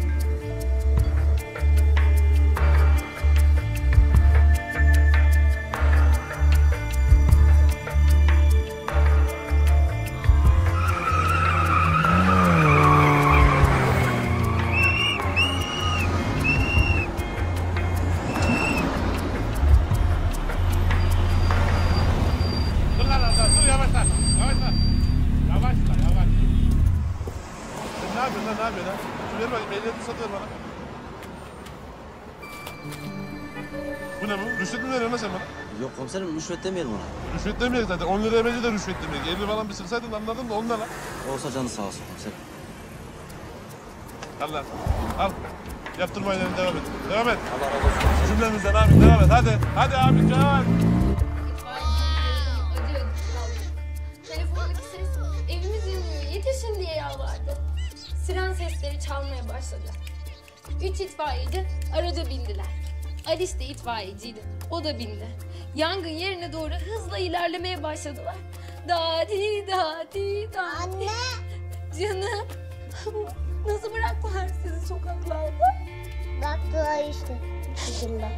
Ne yapıyorsun ha? Şu ver bakayım, ehliyet ruhsatı ver bana. Bu ne bu? Rüşvet mi veriyorsun lan sen bana? Yok komiserim, rüşvet demeyelim ona. Rüşvet demeyecek zaten. 10 liraya bence de rüşvet demeyecek. 50 falan bir sırsaydın anladın da 10 lira. Olsa canı sağ olsun komiserim. Al lan, al. Yaptırma aylarını devam et. Devam et. Allah razı olsun. Cümlemizden abi, devam et. Hadi, hadi abi, devam et. Telefondaki ses evimiz yanıyor yetişin diye yalvardı. Siren sesleri çalmaya başladı. 3 itfaiyeci araca bindiler. Alice de itfaiyeciydi. O da bindi. Yangın yerine doğru hızla ilerlemeye başladılar. Dadi dadi dadi. Anne. Canım. Nasıl bıraktılar sizi sokaklarda? Bıraktılar işte. Yüzümden.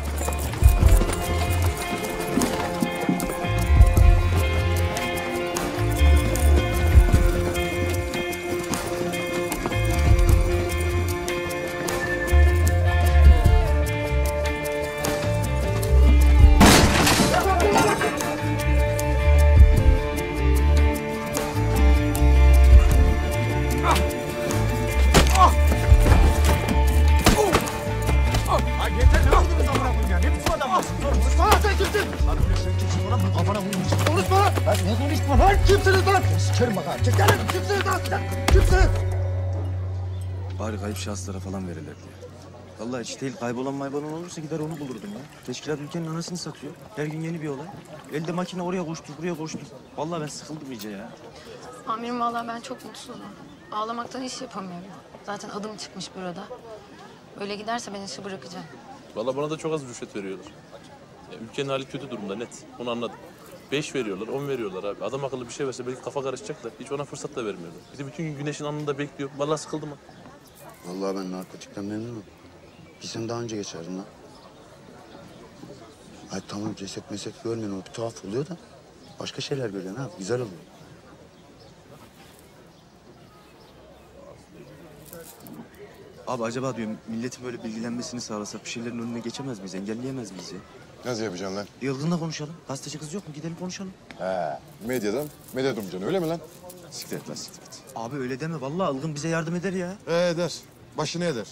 Bari kayıp şahıslara falan verirler diye. Vallahi hiç değil, kaybolan olursa gider onu bulurdum ya. Teşkilat ülkenin anasını satıyor. Her gün yeni bir olay. Elde makine oraya koştur, buraya koştur. Vallahi ben sıkıldım iyice ya. Amirim vallahi ben çok mutsuzum. Ağlamaktan iş yapamıyorum. Zaten adım çıkmış burada. Öyle giderse ben işi bırakacağım. Vallahi bana da çok az rüşvet veriyorlar. Ya, ülkenin hali kötü durumda net. Onu anladım. 5 veriyorlar, 10 veriyorlar abi. Adam akıllı bir şey verse belki kafa karışacaklar. Hiç ona fırsat da vermiyorlar. Bir de bütün gün güneşin alnında bekliyor. Vallahi sıkıldım ha. Vallahi ben narkotikten memnunum. Bir sene daha önce geçerdim lan. Ay tamam ceset meset görmüyorum. O bir tuhaf oluyor da. Başka şeyler görüyorsun ha. Güzel oluyor. Abi acaba diyorum milletin böyle bilgilenmesini sağlasak bir şeylerin önüne geçemez miyiz, engelleyemez miyiz ya? Nasıl yapacaksın lan? Yılgın'la konuşalım. Gazeteci kız yok mu? Gidelim konuşalım. He, medyadan medet umacaksın öyle mi lan? Siktir et lan siktir et. Abi öyle deme. Vallahi Ilgın bize yardım eder ya. Eder. Başını eder.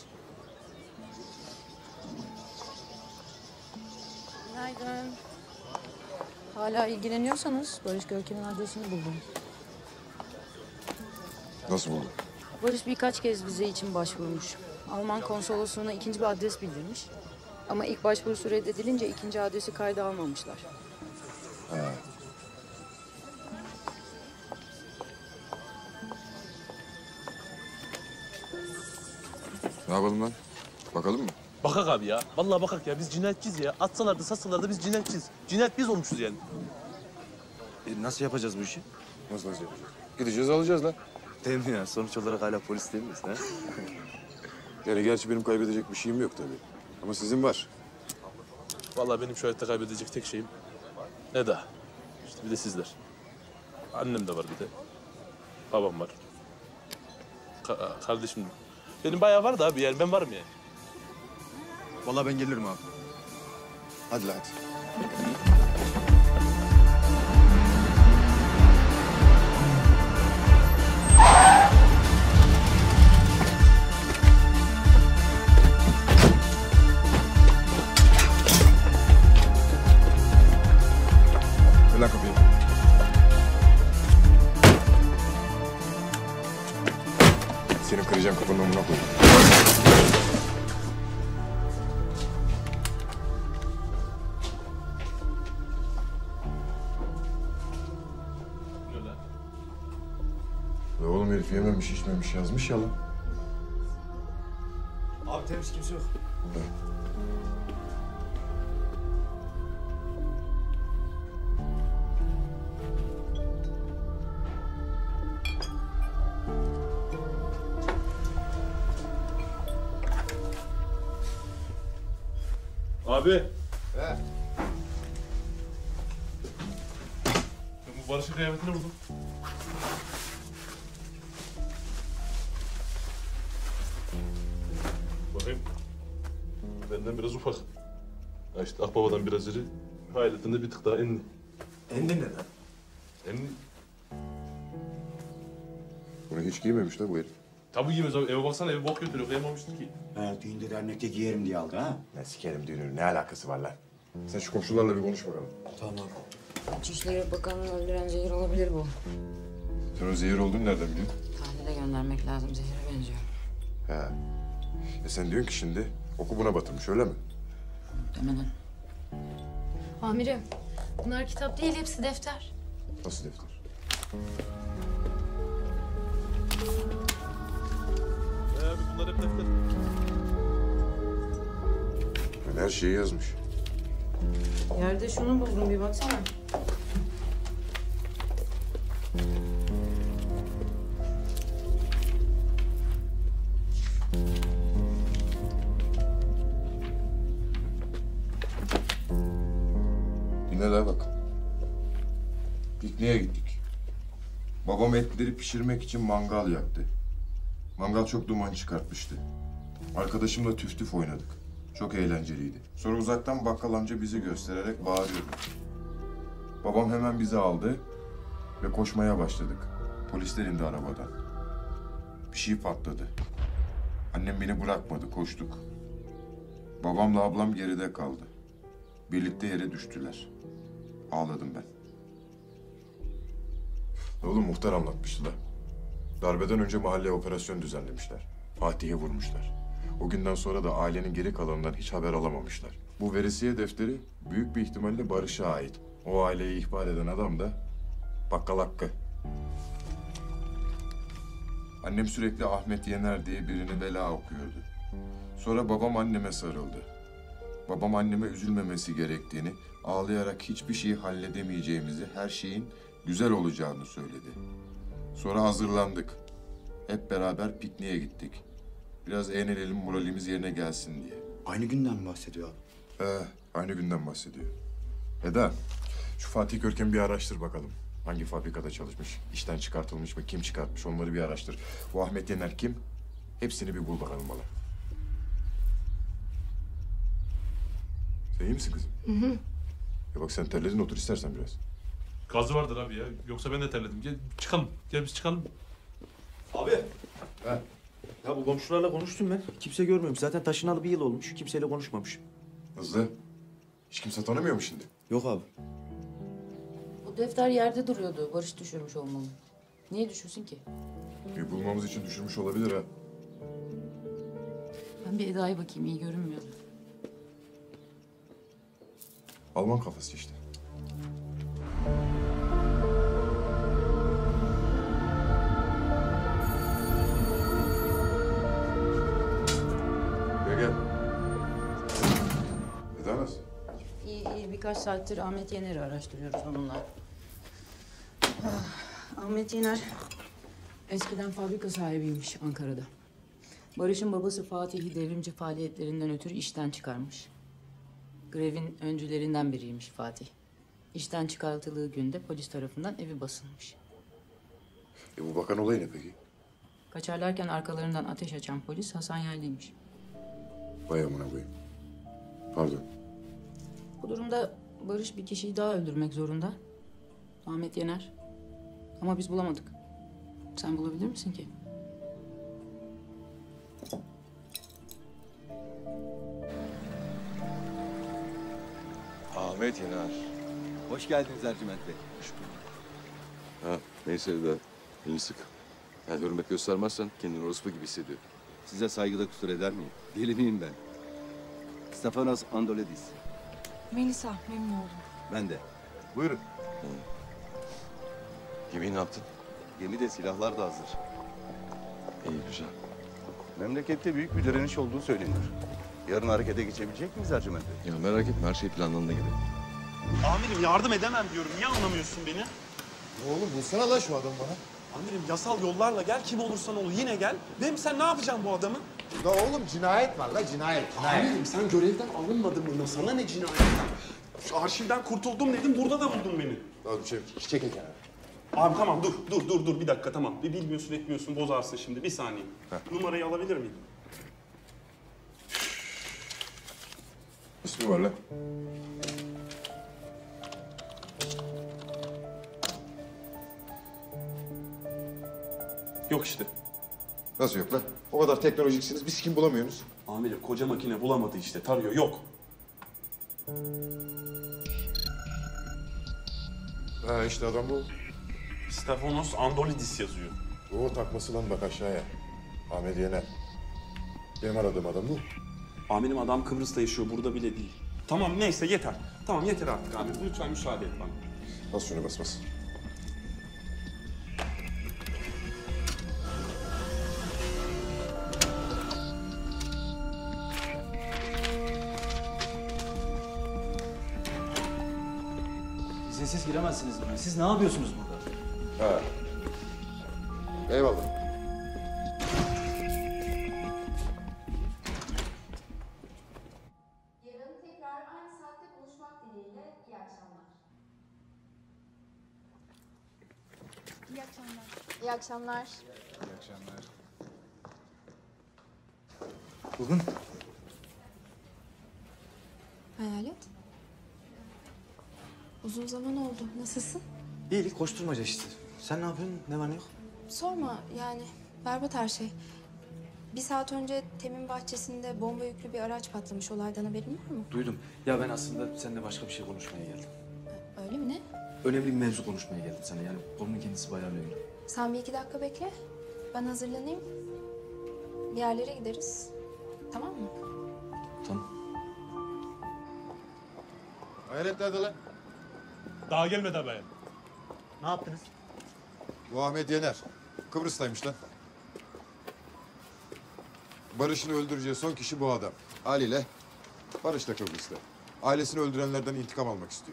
Günaydın. Hala ilgileniyorsanız Barış Görkem'in adresini buldum. Nasıl buldun? Barış birkaç kez vize için başvurmuş. Alman konsolosluğuna ikinci bir adres bildirmiş. Ama ilk başvurusu reddedilince ikinci adresi kayda almamışlar. He. Ne yapalım lan? Bakalım mı? Bakak abi ya. Vallahi bakak ya. Biz cinayetçiyiz ya. Atsalar da satsalar da biz cinayetçiyiz. Cinayet biz olmuşuz yani. Nasıl yapacağız bu işi? Nasıl yapacağız? Gideceğiz alacağız lan. Değil mi ya? Sonuç olarak hala polis değil miyiz? Ha? Yani gerçi benim kaybedecek bir şeyim yok tabii. Ama sizin var. Vallahi benim şu hayatta kaybedecek tek şeyim Eda. İşte bir de sizler. Annem de var bir de. Babam var. Kardeşim. Benim bayağı var da abi yani ben varım yani. Vallahi ben gelirim abi. Hadi lan hadi. Ver lan kapıyı. Senin kıracağım kapının önüne koy. Oğlum herif yememiş, içmemiş, yazmış ya lan. Abi temiz, kimse yok. Abi. He. Ben bu Barış'ın kıyafetini buldum. Bakayım. Benden biraz ufak. Ha işte Akbaba'dan biraz iri. Hayaletten de bir tık daha enli. Enli neden? Enli. Bunu hiç giymemiş la bu herif. Tabii giymez abi. Eve baksana, evi bok götürüyor. Kıyamamıştır ki. Ha, düğünde dernekte giyerim diye aldı ha. Ne sikerim düğünün, ne alakası var lan? Sen şu komşularla bir konuş bakalım. Tamam. İçişleri Bakanı'nı öldüren zehir olabilir bu. Sen o zehir olduğunu nereden biliyorsun? Tahlile göndermek lazım. Zehire benziyor. He. Sen diyorsun ki şimdi oku buna batırmış öyle mi? Muhtemelen. Amirim, bunlar kitap değil, hepsi defter. Nasıl defter? Abi bunlar hep defter. Yani her şeyi yazmış. Yerde şunu buldum, bir baksana. Dinle daha bak. Pikniğe gittik. Babam etleri pişirmek için mangal yaktı. Mangal çok duman çıkartmıştı. Arkadaşımla tüf tüf oynadık. Çok eğlenceliydi. Sonra uzaktan bakkal amca bizi göstererek bağırıyordu. Babam hemen bizi aldı ve koşmaya başladık. Polisler indi arabadan. Bir şey patladı. Annem beni bırakmadı, koştuk. Babamla ablam geride kaldı. Birlikte yere düştüler. Ağladım ben. Oğlum muhtar anlatmıştı da. Darbeden önce mahalleye operasyon düzenlemişler. Fatih'e vurmuşlar. O günden sonra da ailenin geri kalanından hiç haber alamamışlar. Bu verisiye defteri büyük bir ihtimalle Barış'a ait. O aileyi ihbar eden adam da Bakkal Hakkı. Annem sürekli Ahmet Yener diye birini bela okuyordu. Sonra babam anneme sarıldı. Babam anneme üzülmemesi gerektiğini, ağlayarak hiçbir şeyi halledemeyeceğimizi, her şeyin güzel olacağını söyledi. Sonra hazırlandık. Hep beraber pikniğe gittik. Biraz eğlenelim, moralimiz yerine gelsin diye. Aynı günden mi bahsediyor abi? Aynı günden bahsediyor. Eda, şu Fatih Görkem'i bir araştır bakalım. Hangi fabrikada çalışmış, işten çıkartılmış mı, kim çıkartmış onları bir araştır. Bu Ahmet Yener kim? Hepsini bir bul bakalım bana. Sen iyi misin kızım? Hı hı. Ya bak sen terledin, otur istersen biraz. Gazı vardır abi ya. Yoksa ben de terledim. Gel çıkalım. Gel biz çıkalım. Abi. He. Ya bu komşularla konuştum ben. Kimse görmüyorum. Zaten taşınalı bir yıl olmuş. Kimseyle konuşmamış. Hızlı. Hiç kimse tanımıyor mu şimdi? Yok abi. Bu defter yerde duruyordu. Barış düşürmüş olmalı. Niye düşürsün ki? Bir bulmamız için düşürmüş olabilir ha. Ben bir Eda'ya bakayım. İyi görünmüyor. Alman kafası işte. Gel. Eda nasıl? İyi. Birkaç saattir Ahmet Yener'i araştırıyoruz onunla. Ahmet Yener eskiden fabrika sahibiymiş Ankara'da. Barış'ın babası Fatih'i devrimci faaliyetlerinden ötürü işten çıkarmış. Grevin öncülerinden biriymiş Fatih. İşten çıkartıldığı günde polis tarafından evi basılmış. Bu bakan olayı ne peki? Kaçarlarken arkalarından ateş açan polis Hasan Yaylı'ymış. Vay amına koyayım. Pardon. Bu durumda Barış bir kişiyi daha öldürmek zorunda. Ahmet Yener. Ama biz bulamadık. Sen bulabilir misin ki? Ahmet Yener. Hoş geldiniz Ercüment Bey. Ha, neyse de elini sık. Yani hürmet göstermezsen kendini orospu gibi hissediyor. Size saygıda kusur eder miyim? Deli miyim ben? Stefanos Andolidis. Melisa, memnun oldum. Ben de. Buyurun. Gemiyi ne yaptın? Gemide silahlar da hazır. İyi, güzel. Memlekette büyük bir direniş olduğu söyleniyor. Yarın harekete geçebilecek miyiz Ercüment Bey? Ya merak etme, her şey planlandığı gibi. Amirim yardım edemem diyorum. Niye anlamıyorsun beni? Oğlum bulsana la şu adamı bana. Amirim yasal yollarla gel. Kim olursan ol yine gel. Benim sen ne yapacaksın bu adamı? La oğlum cinayet var la cinayet. Amirim sen görevden alınmadın mı? Sana ne cinayetten? Şu arşivden kurtuldum dedim. Burada da buldun beni. Oğlum çekil kenara. Abi tamam dur bir dakika tamam. Bir bilmiyorsun etmiyorsun bozarsın şimdi. Bir saniye. Numarayı alabilir miyim? İsmi var la. Yok işte. Nasıl yok la? O kadar teknolojiksiniz, biz kim bulamıyoruz? Amirim koca makine bulamadı işte. Tarıyor yok. Ha işte adam bu. Stefanos Andolidis yazıyor. O takması lan bak aşağıya. Ahmet Yener. Benim aradığım adam bu. Amirim adam Kıbrıs'ta yaşıyor. Burada bile değil. Tamam neyse yeter. Tamam yeter artık amirim. Lütfen müsaade et bana. Bas şunu bas. İzinsiz giremezsiniz buraya. Siz ne yapıyorsunuz burada? Ha. Eyvallah. Yarın tekrar aynı saatte buluşmak dileğiyle iyi akşamlar. İyi akşamlar. İyi akşamlar. İyi akşamlar. Bugün Hayalet. Uzun zaman oldu. Nasılsın? iyilik koşturmaca işte. Sen ne yapıyorsun? Ne var ne yok? Sorma yani. Berbat her şey. Bir saat önce Temin bahçesinde bomba yüklü bir araç patlamış. Olaydan haberin var mı? Duydum. Ya ben aslında seninle başka bir şey konuşmaya geldim. Öyle mi ne? Önemli bir mevzu konuşmaya geldim sana. Yani konunun kendisi bayağı önemli. Sen bir iki dakika bekle. Ben hazırlanayım. Bir yerlere gideriz. Tamam mı? Tamam. Hayalet nerede lan? Daha gelmedi haber. Ne yaptınız? Bu Ahmet Yener. Kıbrıs'taymış lan. Barış'ını öldüreceği son kişi bu adam. Haliyle Barış da Kıbrıs'ta. Ailesini öldürenlerden intikam almak istiyor.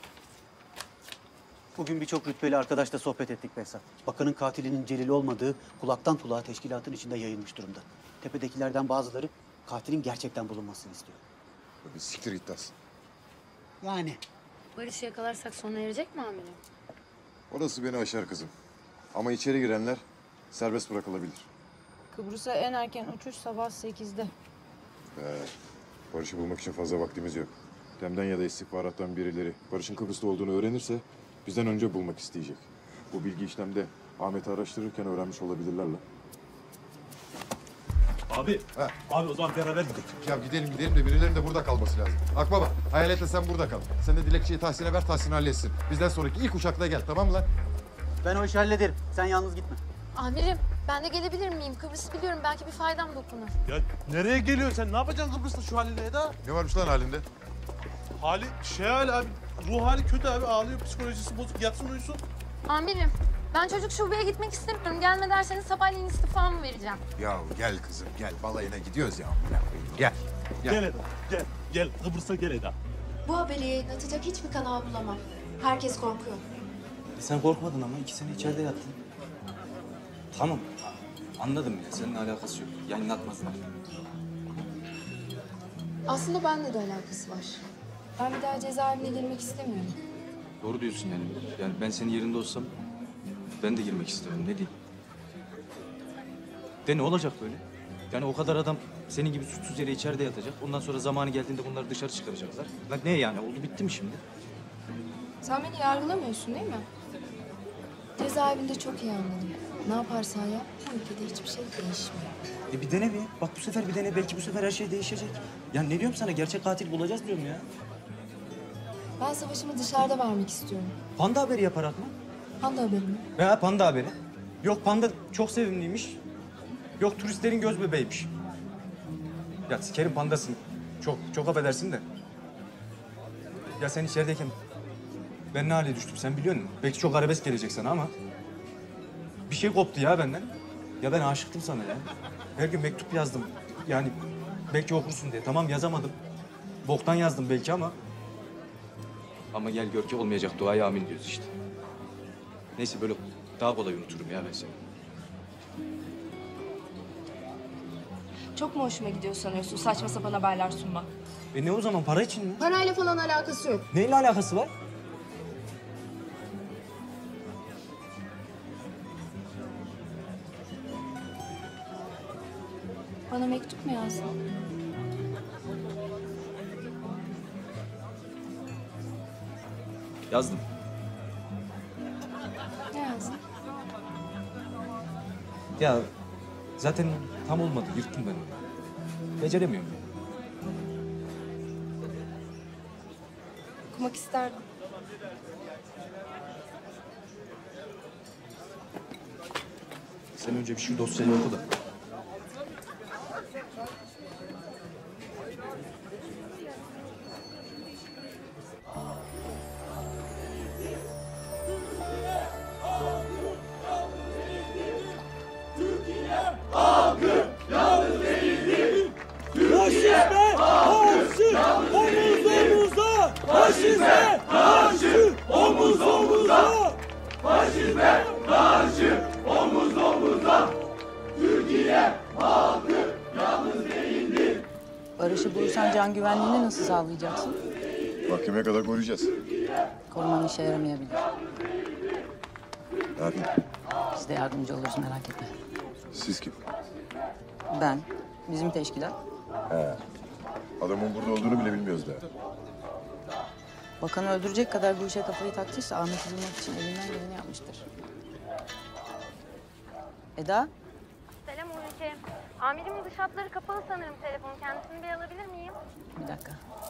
Bugün birçok rütbeli arkadaşla sohbet ettik Behzat. Bakanın katilinin Celil olmadığı kulaktan kulağa teşkilatın içinde yayılmış durumda. Tepedekilerden bazıları katilin gerçekten bulunmasını istiyor. Bir siktir git las. Yani. Barış'ı yakalarsak sona erecek mi amirim? Orası beni aşar kızım. Ama içeri girenler serbest bırakılabilir. Kıbrıs'a en erken uçuş sabah 8'de. Barış'ı bulmak için fazla vaktimiz yok. Tem'den ya da istihbarattan birileri Barış'ın Kıbrıs'ta olduğunu öğrenirse bizden önce bulmak isteyecek. Bu bilgi işlemde Ahmet'i araştırırken öğrenmiş olabilirler lan. Abi. Abi o zaman beraber gidelim. Ya gidelim de birilerinin de burada kalması lazım. Akbaba, Hayalet'le sen burada kal. Sen de dilekçeyi Tahsin'e ver, Tahsin halletsin. Bizden sonraki ilk uçakla gel, tamam mı lan? Ben o işi hallederim. Sen yalnız gitme. Amirim ben de gelebilir miyim? Kıbrıs'ı biliyorum belki bir faydam dokunur. Ya nereye geliyorsun sen? Ne yapacaksın Kıbrıs'ta şu haline Eda? Ne varmış lan halinde? Hali hali abi. Ruh hali kötü abi. Ağlıyor, psikolojisi bozuk. Yatsın uyusun. Amirim ben çocuk şubeye gitmek istemiyorum. Gelme derseniz sabahleyin istifamı vereceğim. Ya gel kızım, gel. Balayına gidiyoruz ya. Gel. Gel Eda. Gel. Kıbrıs'a gel Eda. Bu haberi yayınlatacak hiçbir kanal bulamam. Herkes korkuyor. Sen korkmadın ama 2 sene içeride yattın. Tamam. Anladım ya. Seninle alakası yok. Yayınlatmazlar. Aslında benimle de alakası var. Ben bir daha cezaevine girmek istemiyorum. Doğru diyorsun yani. Yani ben senin yerinde olsam ben de girmek isterim. Ne diyeyim? De ne olacak böyle? Yani o kadar adam Senin gibi suçsuz yere içeride yatacak. Ondan sonra zamanı geldiğinde bunları dışarı çıkaracaklar. Lan ne yani? Oldu bitti mi şimdi? Sen beni yargılamıyorsun değil mi? Cezaevinde çok iyi anladım. Ne yaparsan yap, bu ülkede hiçbir şey değişmiyor. Bir dene bir. Bak bu sefer bir dene. Belki bu sefer her şey değişecek. Ya ne diyorum sana? Gerçek katil bulacağız diyorum ya. Ben savaşımı dışarıda vermek istiyorum. Panda haberi yapar Atma. Panda haberi mi? Ya panda haberi. Yok panda çok sevimliymiş. Yok turistlerin göz bebeğiymiş. Ya sikerim pandasın. Çok affedersin de. Ya sen içerideyken ben ne hale düştüm sen biliyor musun? Belki çok arabesk gelecek sana ama bir şey koptu ya benden. Ya ben aşıktım sana ya. Her gün mektup yazdım. Yani belki okursun diye. Tamam yazamadım. Boktan yazdım belki ama gel gör ki olmayacak, duaya amin diyoruz işte. Neyse böyle daha kolay unuturum ya ben seni. Çok mu hoşuma gidiyor sanıyorsun saçma sapan haberler sunmak? Ne o zaman, para için mi? Parayla falan alakası yok. Neyle alakası var? Bana mektup mu yazdın? Yazdım. Ne yazdın? Ya zaten tam olmadı, yırttım ben onu. Beceremiyorum. Okumak isterdim. Sen önce bir şu dosyayı oku da. Faşizme karşı omuz omuza! Faşizme karşı omuz omuza! Türkiye halkı yalnız değildir. Barış'ı bulursan can güvenliğini nasıl sağlayacaksın? Mahkemeye kadar koruyacağız. Koruman işe yaramayabilir. Ne yapayım? Biz de yardımcı oluruz merak etme. Siz kim? Ben, bizim teşkilat. He. Adamın burada olduğunu bile bilmiyoruz daha. Bakanı öldürecek kadar bu işe kafayı taktıysa Ahmet'i bulmak için elinden geleni yapmıştır. Eda? Selam Uyuşe. Amirimin dış hatları kapalı sanırım telefonu. Kendisini bir alabilir miyim? Bir dakika.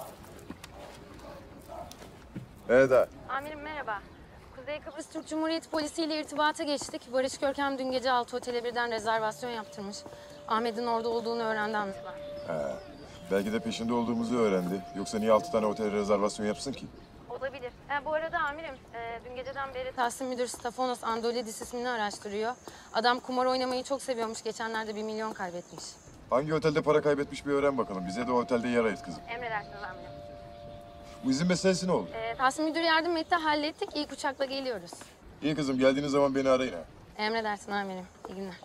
Eda. Amirim merhaba. Kuzey Kıbrıs Türk Cumhuriyeti Polisi ile irtibata geçtik. Barış Görkem dün gece 6 otele birden rezervasyon yaptırmış. Ahmet'in orada olduğunu öğrendi anlatılan. He. Belki de peşinde olduğumuzu öğrendi. Yoksa niye 6 tane otel rezervasyon yapsın ki? Olabilir. Bu arada amirim, dün geceden beri Tahsin Müdür Stefanos Andolidis ismini araştırıyor. Adam kumar oynamayı çok seviyormuş. Geçenlerde 1 milyon kaybetmiş. Hangi otelde para kaybetmiş bir öğren bakalım. Bize de o otelde yer ayırt kızım. Emredersiniz amirim. Bu izin meselesi ne oldu? Tahsin Müdür yardım etti, hallettik. İlk uçakla geliyoruz. İyi kızım, geldiğiniz zaman beni arayın ha. Emredersin amirim. İyi günler.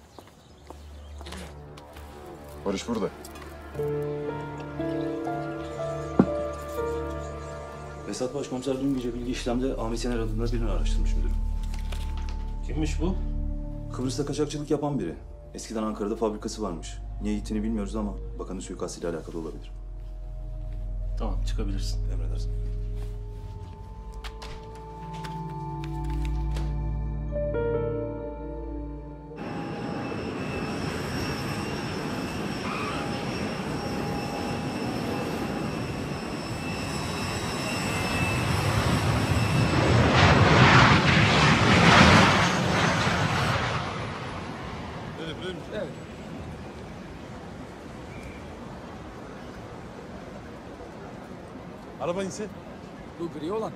Barış burada. Esat Başkomiser dün gece bilgi işlemde Ahmet Yener adında birini araştırmış müdürüm. Kimmiş bu? Kıbrıs'ta kaçakçılık yapan biri. Eskiden Ankara'da fabrikası varmış. Niye gittiğini bilmiyoruz ama bakanın suikastıyla alakalı olabilir. Tamam, çıkabilirsin. Emredersin. Evet. Araba insin. Bu gri olan.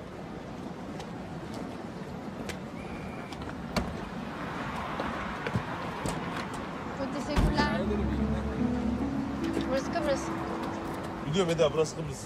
Çok teşekkürler. Burası Kıbrıs. Biliyorum Eda, burası Kıbrıs.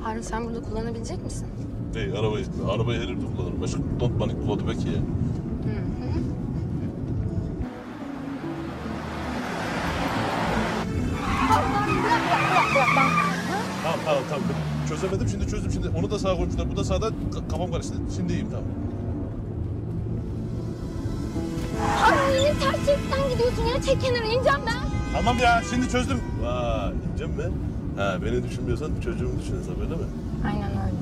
Harun sen burada kullanabilecek misin? Arabayı her yerde kullanırım. Başka don't panic kullandı belki ya. Tamam. Çözemedim şimdi çözdüm şimdi. Onu da sağa koymuşlar. Bu da sağda kafam karıştı. Şimdi iyiyim tamam. Harun yine ters şeritten gidiyorsun ya. Çek kenara ineceğim ben. Tamam ya şimdi çözdüm. Vay ineceğim mi? Ha beni düşünmüyorsan çocuğumu düşünüyorsan öyle mi? Aynen öyle.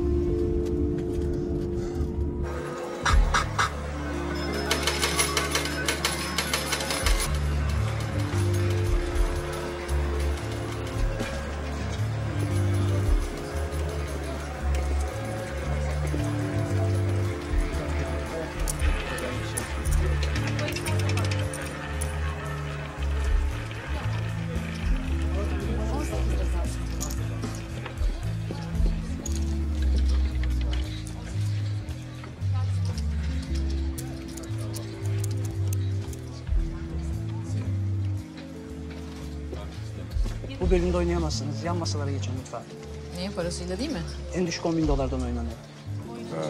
Bu bölümde oynayamazsınız. Yan masalara geçin lütfen. Neyin parasıyla değil mi? En düşük 10.000 dolardan oynanıyor. Ha.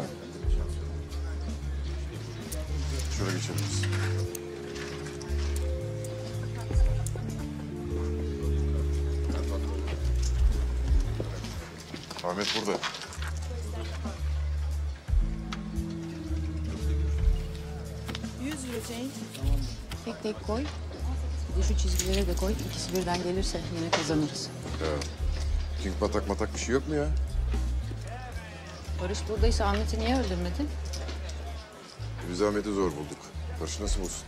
Şöyle geçebiliriz. Ahmet burada. Tek tek koy. Bir de şu çizgilere de koy. İkisi birden gelirse yine kazanırız. Ya. King batak matak bir şey yok mu ya? Barış buradaysa Ahmet'i niye öldürmedin? Biz Ahmet'i zor bulduk. Barış nasıl bulsun?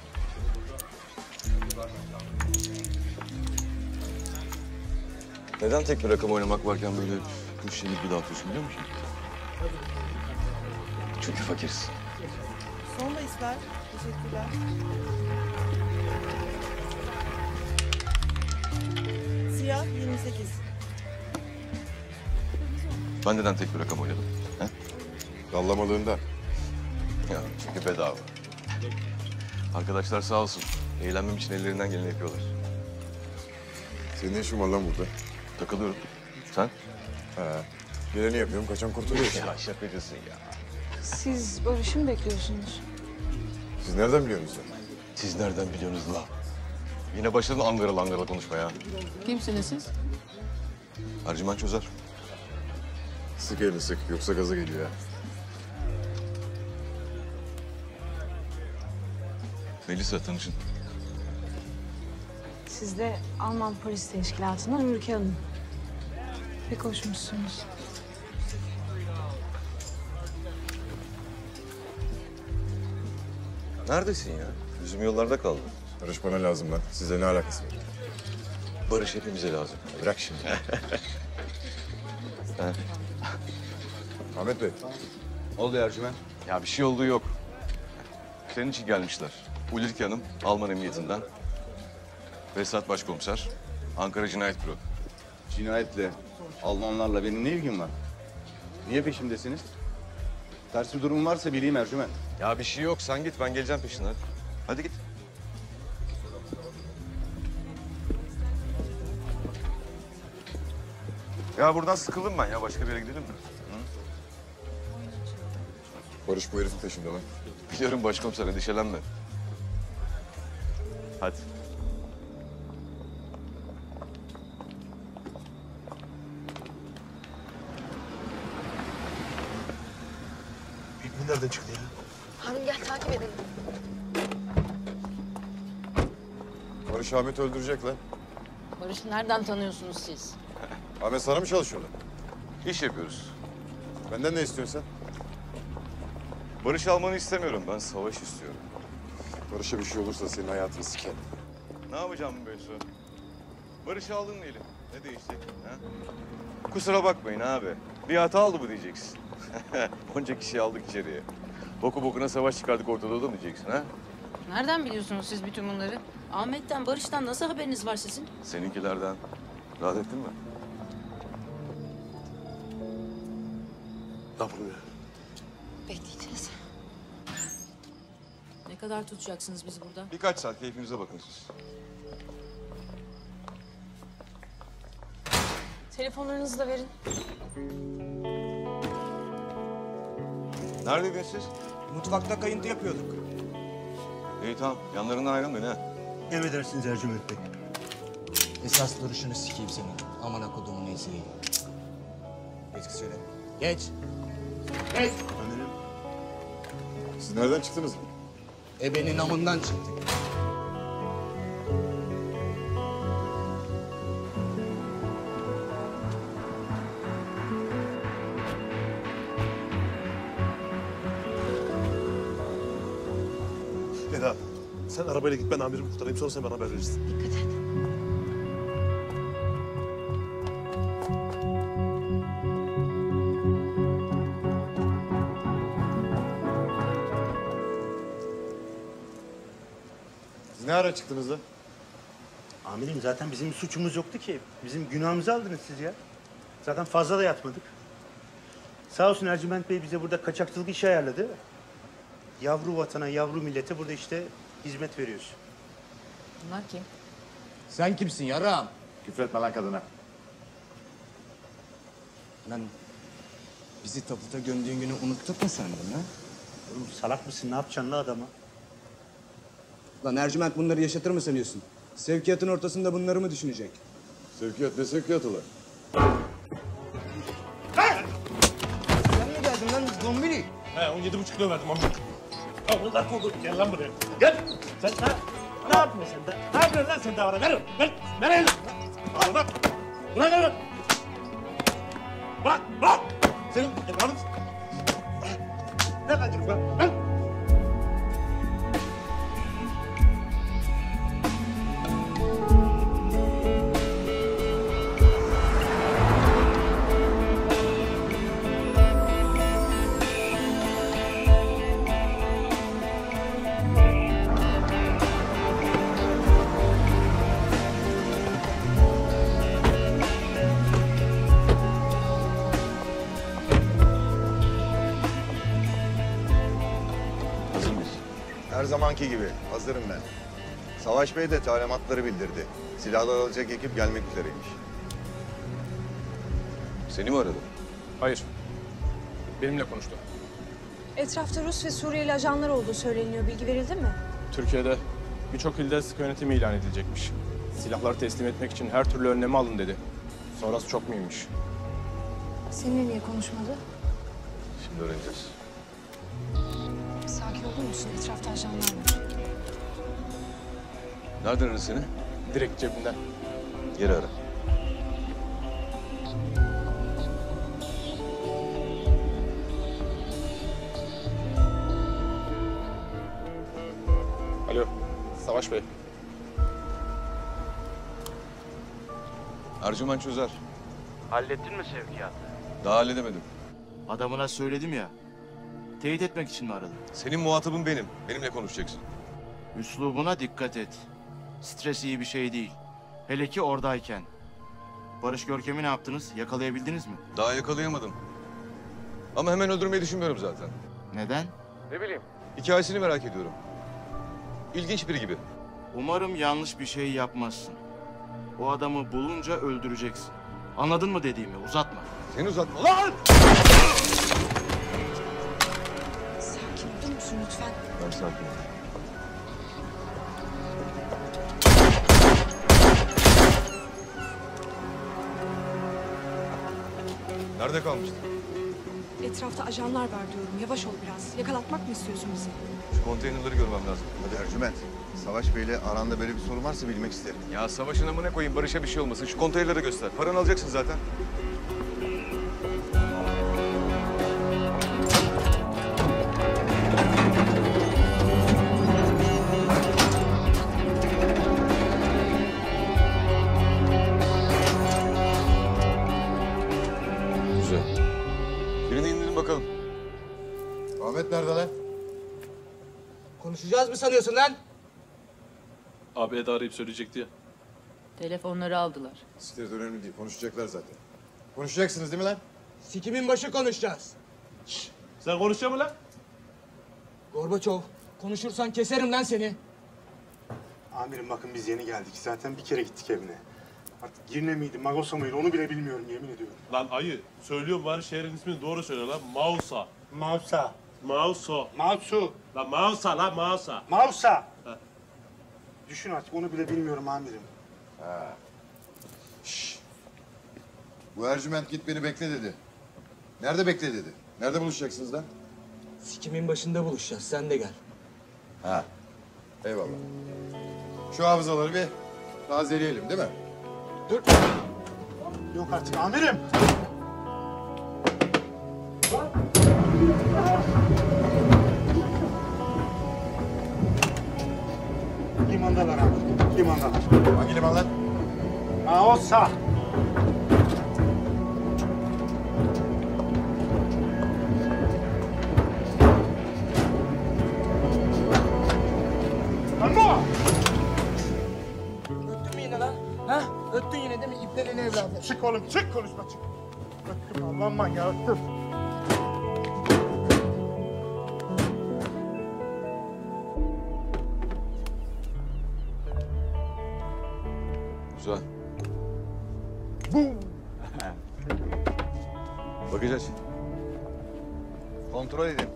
Neden tek bir rakam oynamak varken böyle bu şeylik bir dağıtıyorsun biliyor musun? Çünkü fakiriz. Son bahisler. Teşekkürler. Siyah 28. Ben neden tek bir rakam oynadım? He? Dallamalığında. Ya çünkü bedava. Arkadaşlar sağ olsun. Eğlenmem için ellerinden geleni yapıyorlar. Senin ne işin var lan burada? Takılıyorum. Sen? He. Geleni yapıyorum, kaçan kurtuluyor işte. Ya şakacısın ya. Siz Barış'ı mı bekliyorsunuz? Siz nereden biliyorsunuz ya? Siz nereden biliyorsunuz la? Yine başladın angaralı konuşmaya. Kimsiniz siz? Ercüment Çözer. Sık elini sık, yoksa gaza geliyor ya. Melisa tanışın. Siz de Alman Polis Teşkilatı'ndan Ülke Hanım. Pek hoşmuşsunuz. Neredesin ya? Bizim yollarda kaldı. Barış bana lazım lan. Size ne alakası var? Barış hepimize lazım. Bırak şimdi. Ahmet Bey. Oldu Ercüment. Ya bir şey olduğu yok. Senin için gelmişler. Ulrike Hanım, Alman Emniyetinden. Vesat Başkomiser, Ankara Cinayet Büro. Cinayetle, Almanlarla benim ne ilgim var? Niye peşimdesiniz? Ters bir durum varsa bileyim Ercüment. Ya bir şey yok, sen git. Ben geleceğim peşinden. Hadi git. Ya buradan sıkıldım ben ya. Başka bir yere gidelim mi? Hı? Barış bu herifin peşinde lan. Biliyorum başkomiser, endişelenme. Hadi. Hikmet nereden çıktı ya? Harun gel takip edelim. Barış Ahmet'i öldürecek lan. Barış'ı nereden tanıyorsunuz siz? Ahmet sana mı çalışıyorlar? İş yapıyoruz. Benden ne istiyorsun sen? Barış almanı istemiyorum. Ben savaş istiyorum. Barış'a bir şey olursa senin hayatını sikerim. Ne yapacağım Beysu? Barış aldın diyelim. Ne değişecek? Ha? Kusura bakmayın abi. Bir hata oldu mu diyeceksin. Onca kişiyi aldık içeriye. Boku bokuna savaş çıkardık ortada da mı diyeceksin ha? Nereden biliyorsunuz siz bütün bunları? Ahmet'ten, Barış'tan nasıl haberiniz var sizin? Seninkilerden. Rahat ettin mi? Ne yapalım ya? Bekleyeceğiz. Ne kadar tutacaksınız bizi burada? Birkaç saat keyfinize bakın siz. Telefonlarınızı da verin. Neredeydiniz siz? Mutfakta kayıntı yapıyorduk. İyi tamam. Yanlarından ayrılmayın ha. Emredersiniz Ercüment Bey. Esas duruşunu sikeyim senin. Amına kodumun eziği. Geç kız şöyle. Geç. Geç. Amirim. Siz nereden çıktınız? Ebenin amından çıktık. Eda, sen arabayla git ben amirimi kurtarayım sonra sen bana haber verirsin. Dikkat et. Siz ne ara çıktınız da? Amirim zaten bizim suçumuz yoktu ki. Bizim günahımızı aldınız siz ya. Zaten fazla da yatmadık. Sağ olsun Ercüment Bey bize burada kaçakçılık işi ayarladı. Yavru vatana, yavru millete burada işte hizmet veriyoruz. Bunlar kim? Sen kimsin yaram? Küfretme lan kadına. Lan bizi taputa gömdüğün günü unuttuk mu sandın ha? Oğlum salak mısın? Ne yapacaksın la adama? Lan Ercüment bunları yaşatır mı sanıyorsun? Sevkiyatın ortasında bunları mı düşünecek? Sevkiyat ne sevkiyatı lan? Sen mi geldin lan zombili? He 17,5 kilo verdim amca. Avrular koldu. Gel lan buraya. Gel. Sen ne yapıyorsun sen de? Ne yapıyorsun lan sen de bana? Ver. Ver. Nereye? Al bak. Bırak lan. Bak. Bak. Senin evladın. Ne kaçırıp lan? Ver. Hazır mıyız? Her zamanki gibi. Hazırım ben. Savaş Bey de talimatları bildirdi. Silahlar alacak ekip gelmek üzereymiş. Seni mi aradı? Hayır. Benimle konuştu. Etrafta Rus ve Suriyeli ajanlar olduğu söyleniyor. Bilgi verildi mi? Türkiye'de birçok ilde sıkı yönetimi ilan edilecekmiş. Silahları teslim etmek için her türlü önlemi alın dedi. Sonrası çok mühimmiş. Seninle niye konuşmadı? Şimdi öğreneceğiz. Sakin olur musun? Etrafta ajanlar var. Nereden aradı seni? Direkt cebinden. Geri ara. Alo, Savaş Bey. Ercüment çözer. Hallettin mi sevkiyatı? Daha halledemedim. Adamına söyledim ya. Teyit etmek için mi aradın? Senin muhatabın benim. Benimle konuşacaksın. Üslubuna dikkat et. Stres iyi bir şey değil. Hele ki oradayken. Barış Görkem'i ne yaptınız? Yakalayabildiniz mi? Daha yakalayamadım. Ama hemen öldürmeyi düşünmüyorum zaten. Neden? Ne bileyim. Hikayesini merak ediyorum. İlginç biri gibi. Umarım yanlış bir şey yapmazsın. O adamı bulunca öldüreceksin. Anladın mı dediğimi? Uzatma. Sen uzatma lan! Sakin olur musun lütfen? Ben sakinim. Nerede kalmıştın? Etrafta ajanlar var diyorum. Yavaş ol biraz. Yakalatmak mı istiyorsun bizi? Şu konteynerleri görmem lazım. Hadi Ercüment. Savaş Bey'le aranda böyle bir sorun varsa bilmek isterim. Ya savaşın amına koyayım, Barış'a bir şey olmasın. Şu konteynerleri göster. Paranı alacaksın zaten. Güzel. Birini indirin bakalım. Ahmet nerede lan? Konuşacağız mı sanıyorsun lan? Abi Eda arayıp söyleyecekti ya. Telefonları aldılar. Siktir önemli değil. Konuşacaklar zaten. Konuşacaksınız değil mi lan? Sikimin başı konuşacağız. Sen konuşacak mı lan? Gorbaçov, konuşursan keserim lan seni. Amirim bakın biz yeni geldik. Zaten bir kere gittik evine. Artık Girne miydi, Magosa mıydı onu bile bilmiyorum yemin ediyorum. Lan ayı, söylüyorum bari şehrin ismini doğru söyle lan. Mausa. Mausa. Mauso. Mausu. Lan Mausa lan Mausa. Mausa. Düşün artık onu bile bilmiyorum amirim. Ha. Şşş. Bu Ercüment git beni bekle dedi. Nerede bekle dedi? Nerede buluşacaksınız lan? Sikimin başında buluşacağız. Sen de gel. Ha. Eyvallah. Şu hafızaları bir tazeleyelim değil mi? Dur. Yok artık amirim. Limandalar abi. Limandalar. Hangi liman lan? Mausa. Ama! Öttün mü yine lan? Ha? Öttün yine değil mi? İplerin evladı. Çık oğlum, çık konuşma çık. Öttüm Allah'ım manyağı öttüm. Güzel. Bakacağız. Kontrol edin.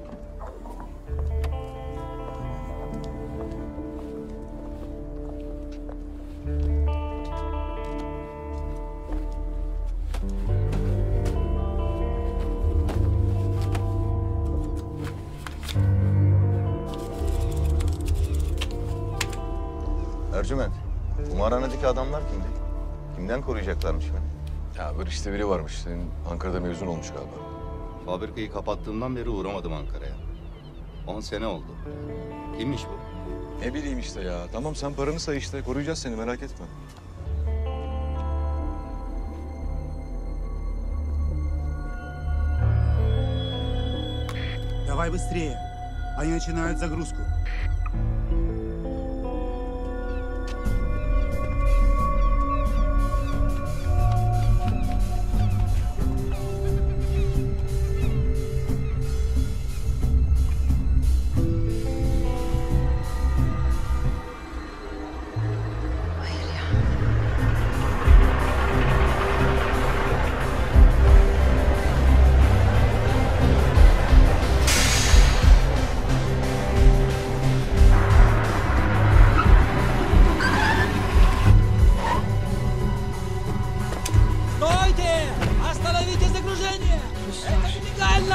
Ercüment, kumarhanedeki adamlar kimdi? Kimden koruyacaklarmış beni? Ya bir işte biri varmış. Senin Ankara'da mezun olmuş galiba. Fabrikayı kapattığımdan beri uğramadım Ankara'ya. 10 sene oldu. Kimmiş bu? Ne bileyim işte ya. Tamam sen paranı say işte. Koruyacağız seni merak etme. Давай быстрее. Они начинают загрузку. Стойте! Остановите загружение! Это нелегально!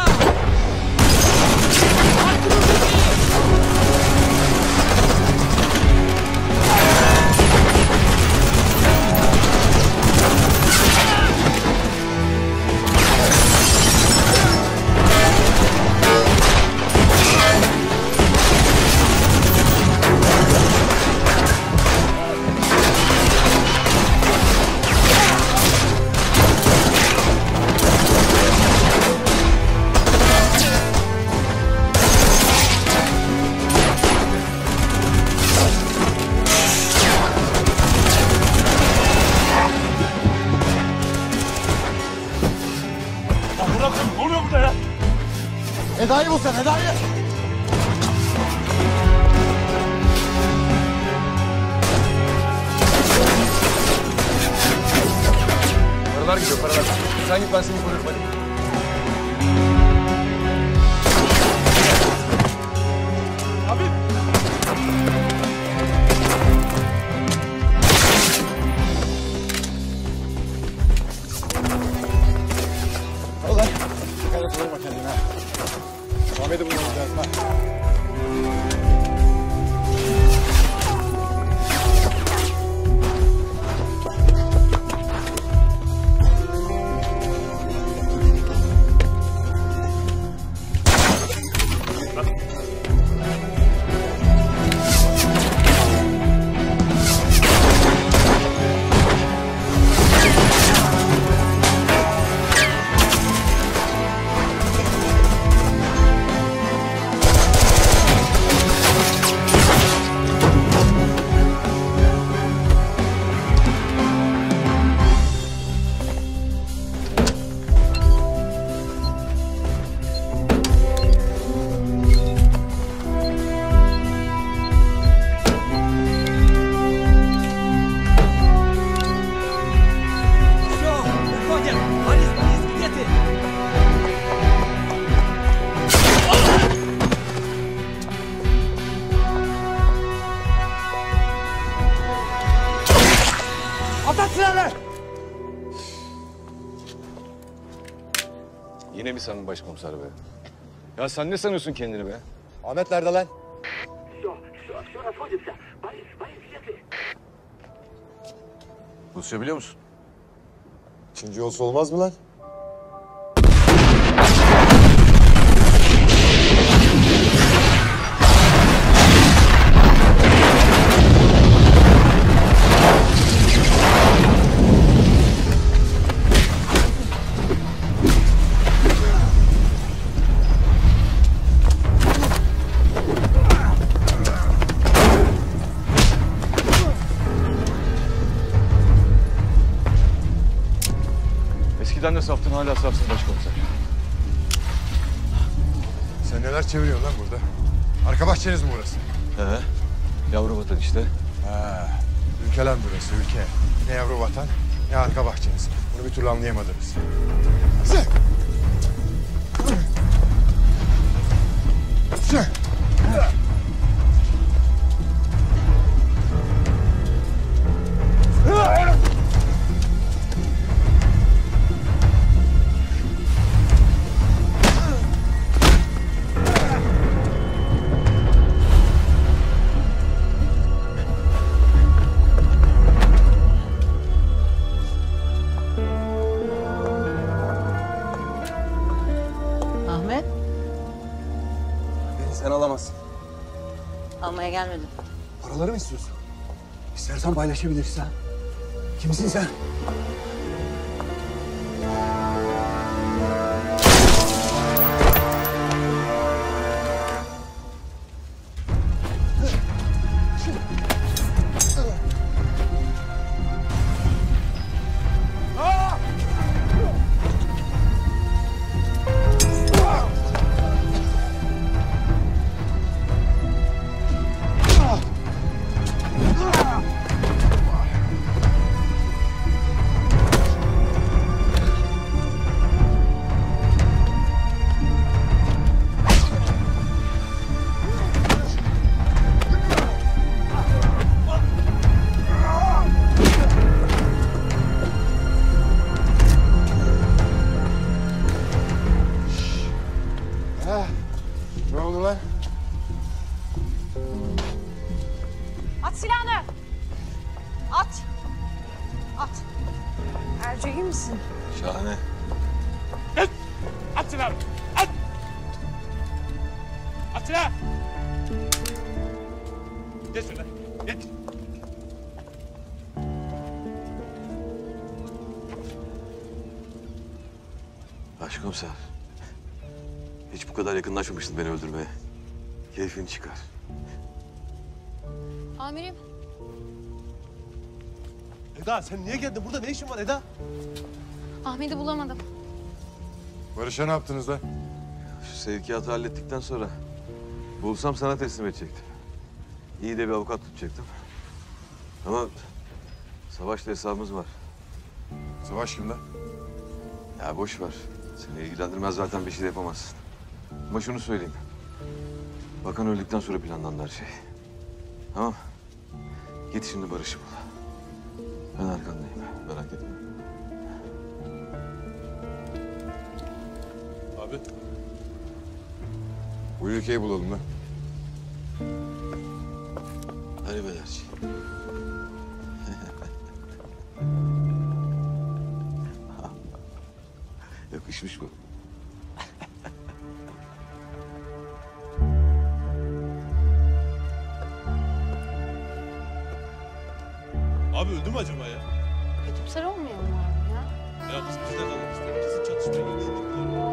Bırakın, ne oluyor burada ya? Eda'yı bul sen, Eda'yı! Paralar gidiyor paralar. Sen git ben seni koruyorum hadi. Ulan, dikkat et vurma kendine. Ahmet'i bulmamız lazım ha. bir sanın başkomiser be? Ya sen ne sanıyorsun kendini be? Ahmet nerede lan? Rusça biliyor musun? Çince olsa olmaz mı lan? Eskiden de saftın, hala safsın başkomiser. Sen neler çeviriyorsun lan burada? Arka bahçeniz mi burası? He, yavru vatan işte. Ha, ülke lan burası, ülke. Ne yavru vatan, ne arka bahçeniz. Bunu bir türlü anlayamadınız. Ahmet, Beni sen alamazsın. almaya gelmedim. Paraları mı istiyorsun? İstersen paylaşabiliriz ha. Kimsin sen? Ne oldu lan? At silahını. At. At. Ercü iyi misin? Şahane. At silahını! At! At silahı! Geç şöyle, geç. Başkomiser. Hiç bu kadar yakınlaşmamıştın beni öldürmeye. Keyfini çıkar. Amirim. Eda sen niye geldin? Burada ne işin var Eda? Ahmet'i bulamadım. Barış'a ne yaptınız lan? Şu sevkiyatı hallettikten sonra bulsam sana teslim edecektim. İyi de bir avukat tutacaktım. Ama Savaş'la hesabımız var. Savaş kim lan? Ya boş ver. Seni ilgilendirmez, zaten bir şey de yapamazsın. Ama şunu söyleyeyim. Bakan öldükten sonra planlandı her şey. Tamam. Git şimdi Barış'ı bul. Ben arkandayım. Merak etme. Abi. Bu ülkeyi bulalım lan. Hadi Belerci. Yakışmış bu. Abi öldü mü acaba ya? Kötümser olmuyor mu abi ya? Ya kız bizde kalmak istiyor. Kesin çatışmaya girdi.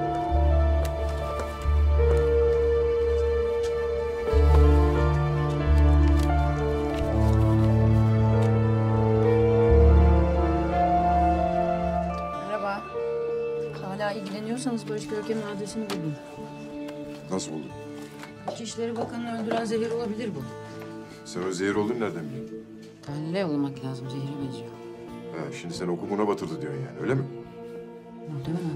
Merhaba. Hala ilgileniyorsanız Barış Görkem'in adresini buldum. Nasıl buldun? İçişleri Bakanı'nı öldüren zehir olabilir bu. Sen o zehir olduğunu nereden biliyorsun? Tahlile yollamak lazım, zehire benziyor. Ha, şimdi sen oku buna batırdı diyorsun yani, öyle mi? Muhtemelen.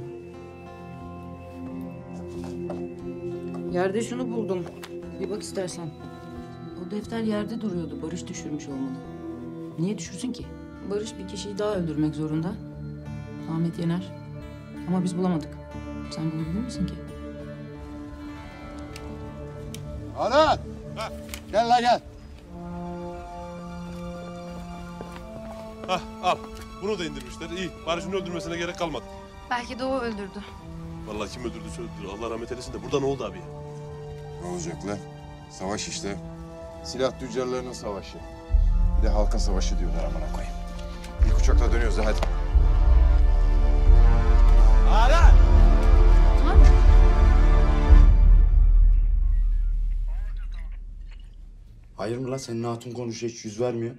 Yerde şunu buldum. Bir bak istersen. O defter yerde duruyordu. Barış düşürmüş olmalı. Niye düşürsün ki? Barış bir kişiyi daha öldürmek zorunda. Ahmet Yener. Ama biz bulamadık. Sen bunu bilir misin ki? Anan! Gel la gel. Hah al. Bunu da indirmişler. İyi. Barış'ın öldürmesine gerek kalmadı. Belki de o öldürdü. Vallahi kim öldürdüyse öldürdü. Allah rahmet eylesin de burada ne oldu abi ya? Ne olacak lan? Savaş işte. Silah tüccarlarının savaşı. Bir de halka savaşı diyorlar amına koyayım. İlk uçakla dönüyoruz hadi. Alan! Hayır mı lan? Senin hatun konuşuyor, hiç yüz vermiyor.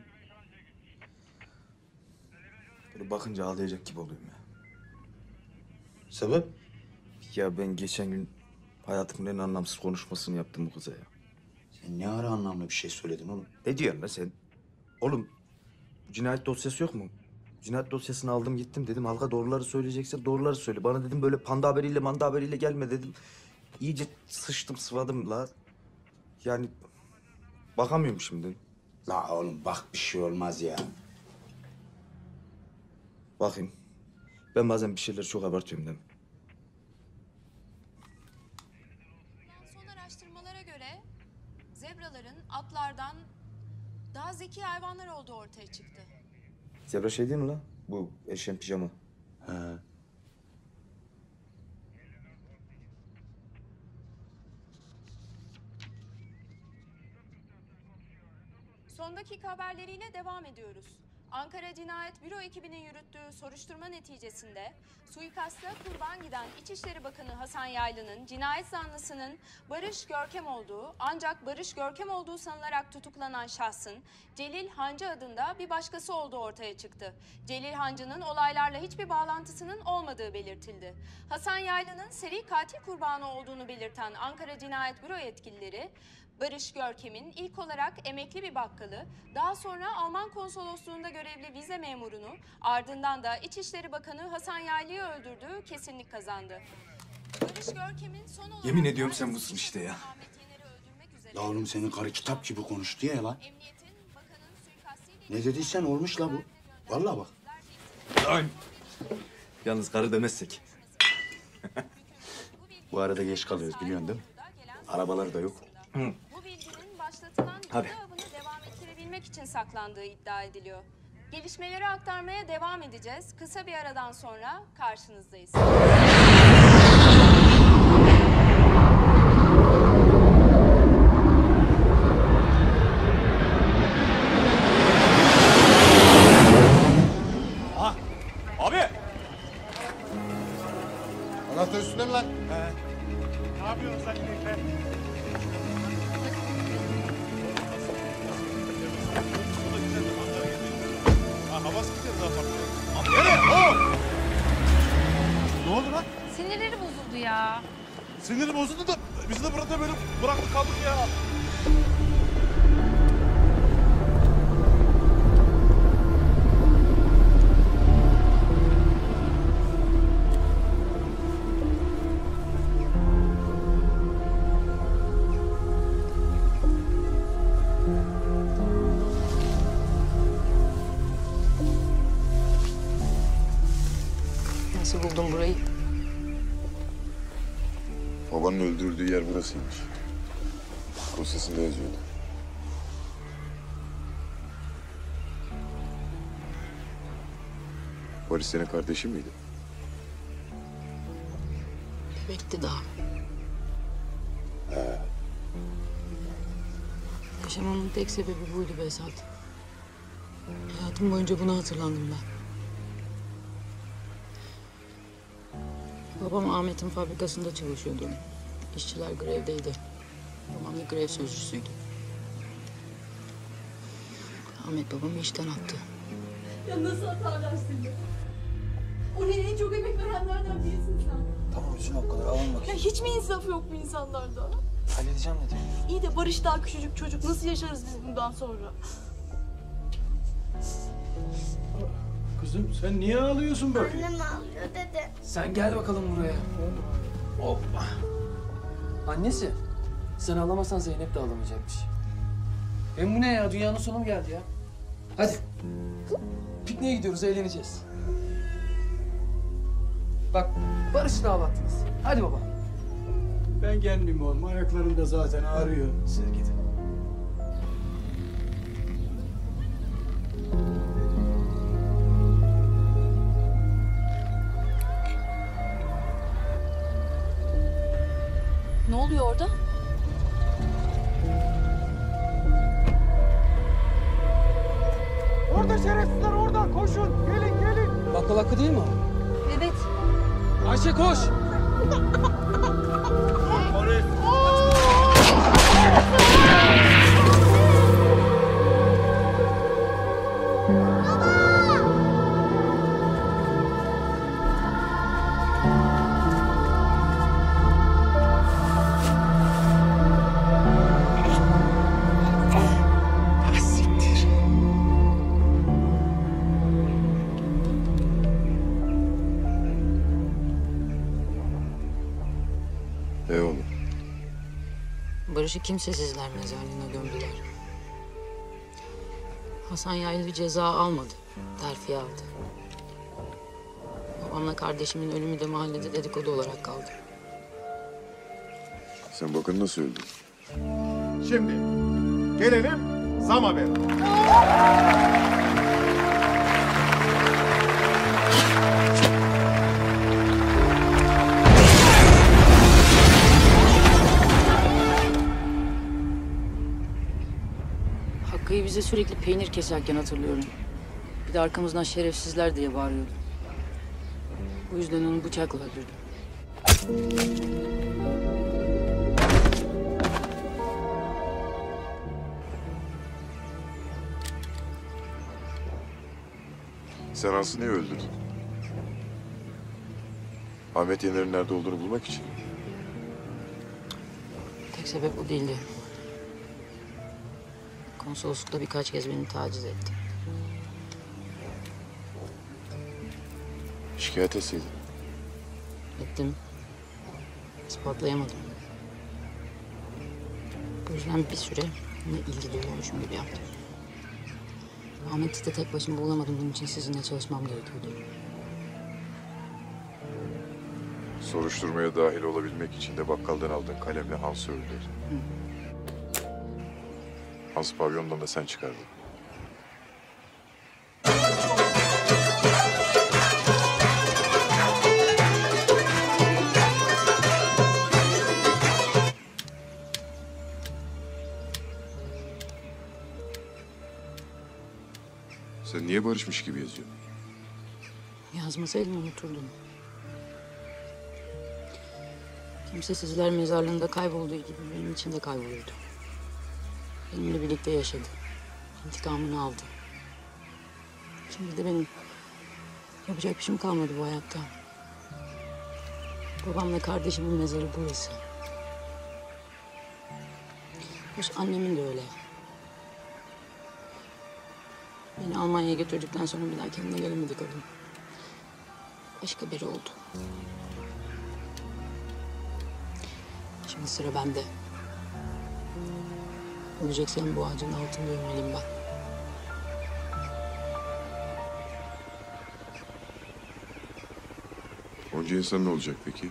Böyle bakınca ağlayacak gibi oluyorum ya. Sebep? Ya ben geçen gün hayatımın en anlamsız konuşmasını yaptım bu kıza ya. Sen ne ara anlamlı bir şey söyledin oğlum? Ne diyorsun lan sen? Oğlum cinayet dosyası yok mu? Cinayet dosyasını aldım gittim dedim. Halka doğruları söyleyeceksen doğruları söyle. Bana dedim böyle panda haberiyle manda haberiyle gelme dedim. İyice sıçtım sıvadım la. Yani bakamıyorum şimdi. La oğlum bak bir şey olmaz ya. Bakayım. Ben bazen bir şeyleri çok abartıyorum değil mi? Son araştırmalara göre zebraların atlardan daha zeki hayvanlar olduğu ortaya çıktı. Zebra şey değil mi lan? Bu eşeğin pijama. He. Son dakika haberleriyle devam ediyoruz. Ankara Cinayet Büro ekibinin yürüttüğü soruşturma neticesinde suikasta kurban giden İçişleri Bakanı Hasan Yaylı'nın cinayet zanlısının Barış Görkem olduğu, ancak Barış Görkem olduğu sanılarak tutuklanan şahsın Celil Hancı adında bir başkası olduğu ortaya çıktı. Celil Hancı'nın olaylarla hiçbir bağlantısının olmadığı belirtildi. Hasan Yaylı'nın seri katil kurbanı olduğunu belirten Ankara Cinayet Büro yetkilileri, Barış Görkem'in ilk olarak emekli bir bakkalı, daha sonra Alman konsolosluğunda görevli vize memurunu, ardından da İçişleri Bakanı Hasan Yaylı'yı öldürdüğü kesinlik kazandı. Barış Görkem'in son olarak... Yemin ediyorum sen busun işte ya. La oğlum senin karı kitap gibi konuştu ya lan. Ne dediysen olmuş la bu. Vallahi bak. Lan! Yalnız karı demezsek. Bu arada geç kalıyoruz biliyorsun değil mi? Arabalar da yok. Hı. Bu bilginin başlatılan Hadi. kısa avını devam ettirebilmek için saklandığı iddia ediliyor. Gelişmeleri aktarmaya devam edeceğiz. Kısa bir aradan sonra karşınızdayız. Aha! Abi! Anahtar üstünde mi lan? He. Ne yapıyorsun sen yine? Havas gidiyor daha farklı. Nereye? Ne oldu lan? Sinirleri bozuldu ya. Siniri bozuldu da biz de burada böyle bıraktık kaldık ya. Nasıl buldun burayı? Babanın öldürüldüğü yer burasıymış. Dosyasında yazıyordu. Barış senin kardeşin miydi? Bebekti daha. He. Yaşamamın tek sebebi buydu Behzat. Hayatım boyunca buna hatırlandım ben. Babam Ahmet'in fabrikasında çalışıyordu. İşçiler grevdeydi. Babam da grev sözcüsüydü. Ahmet babamı işten attı. Ya nasıl atarlar seni? Oraya en çok emek verenlerden birisin sen. Tamam üzülme o kadar alın Ya bakayım. hiç mi insaf yok bu insanlarda? Halledeceğim dedim. İyi de Barış daha küçücük çocuk. Nasıl yaşarız biz bundan sonra? Kızım sen niye ağlıyorsun böyle? Annem ağlıyor dede. Sen gel bakalım buraya. Hoppa. Annesi, sen ağlamasan Zeynep de ağlamayacakmış. Hem bu ne ya? Dünyanın sonu mu geldi ya? Hadi. Pikniğe gidiyoruz, eğleneceğiz. Bak, Barış'ı da ağlattınız. Hadi baba. Ben kendim oğlum. Ayaklarım da zaten ağrıyor. Siz gidin. Ne oluyor orada? Orada şerefsizler orada. Koşun. Gelin gelin. Bakkal Hakkı değil mi o? Evet. Ayşe koş. Oğlum. Barış'ı kimsesizler mezarlığına gömdüler. Hasan Yaylı ceza almadı. Terfi aldı. Babamla kardeşimin ölümü de mahallede dedikodu olarak kaldı. Sen bakın nasıl öldün. Şimdi gelelim zam haberi. Hakkı'yı bize sürekli peynir keserken hatırlıyorum. Bir de arkamızdan şerefsizler diye bağırıyordu. Bu yüzden onu bıçakla öldürdüm. Sen Aslı'yı öldürdün. Ahmet Yener'in nerede olduğunu bulmak için. Tek sebep bu değildi. Konsoloslukta birkaç kez beni taciz etti. Şikayet etseydin. Ettim. İspatlayamadım. Bu yüzden bir süre ne ilgi duyuyormuşum gibi yaptım. Ahmet'i de tek başıma bulamadım. Bunun için sizinle çalışmam gerekiyordu. Soruşturmaya dahil olabilmek için de bakkaldan aldığın kalemle Hans'ı öldürdün. Hans pavyondan da sen çıkardın. Sen niye barışmış gibi yazıyorsun? Yazmasaydım unuturdum. Kimsesizler mezarlığında kaybolduğu gibi benim için de kaybolurdu. Benimle birlikte yaşadı. İntikamını aldı. Şimdi de benim yapacak bir şeyim kalmadı bu hayatta. Babamla kardeşimin mezarı burası. Hoş annemin de öyle. Beni Almanya'ya götürdükten sonra bir daha kendine gelemedi kadın. Başka biri oldu. Şimdi sıra bende. Öleceksem bu ağacın altında ölmeliyim ben. Onca insan ne olacak peki?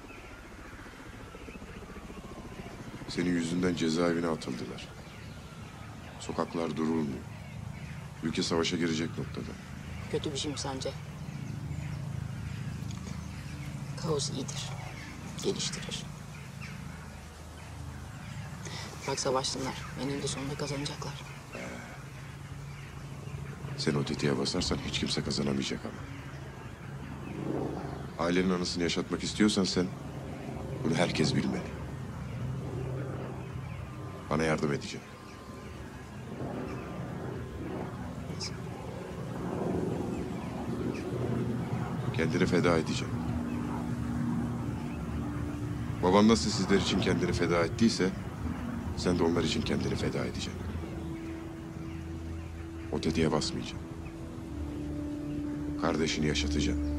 Senin yüzünden cezaevine atıldılar. Sokaklar durulmuyor. Ülke savaşa girecek noktada. Kötü bir şey mi sence? Kaos iyidir. Geliştirir. Bırak savaşsınlar. Eninde sonunda kazanacaklar. Sen o tetiğe basarsan hiç kimse kazanamayacak ama. Ailenin anısını yaşatmak istiyorsan sen bunu herkes bilmeli. Bana yardım edeceksin. Kendini feda edeceksin. Baban nasıl sizler için kendini feda ettiyse sen de onlar için kendini feda edeceksin. O tetiğe basmayacaksın. Kardeşini yaşatacaksın.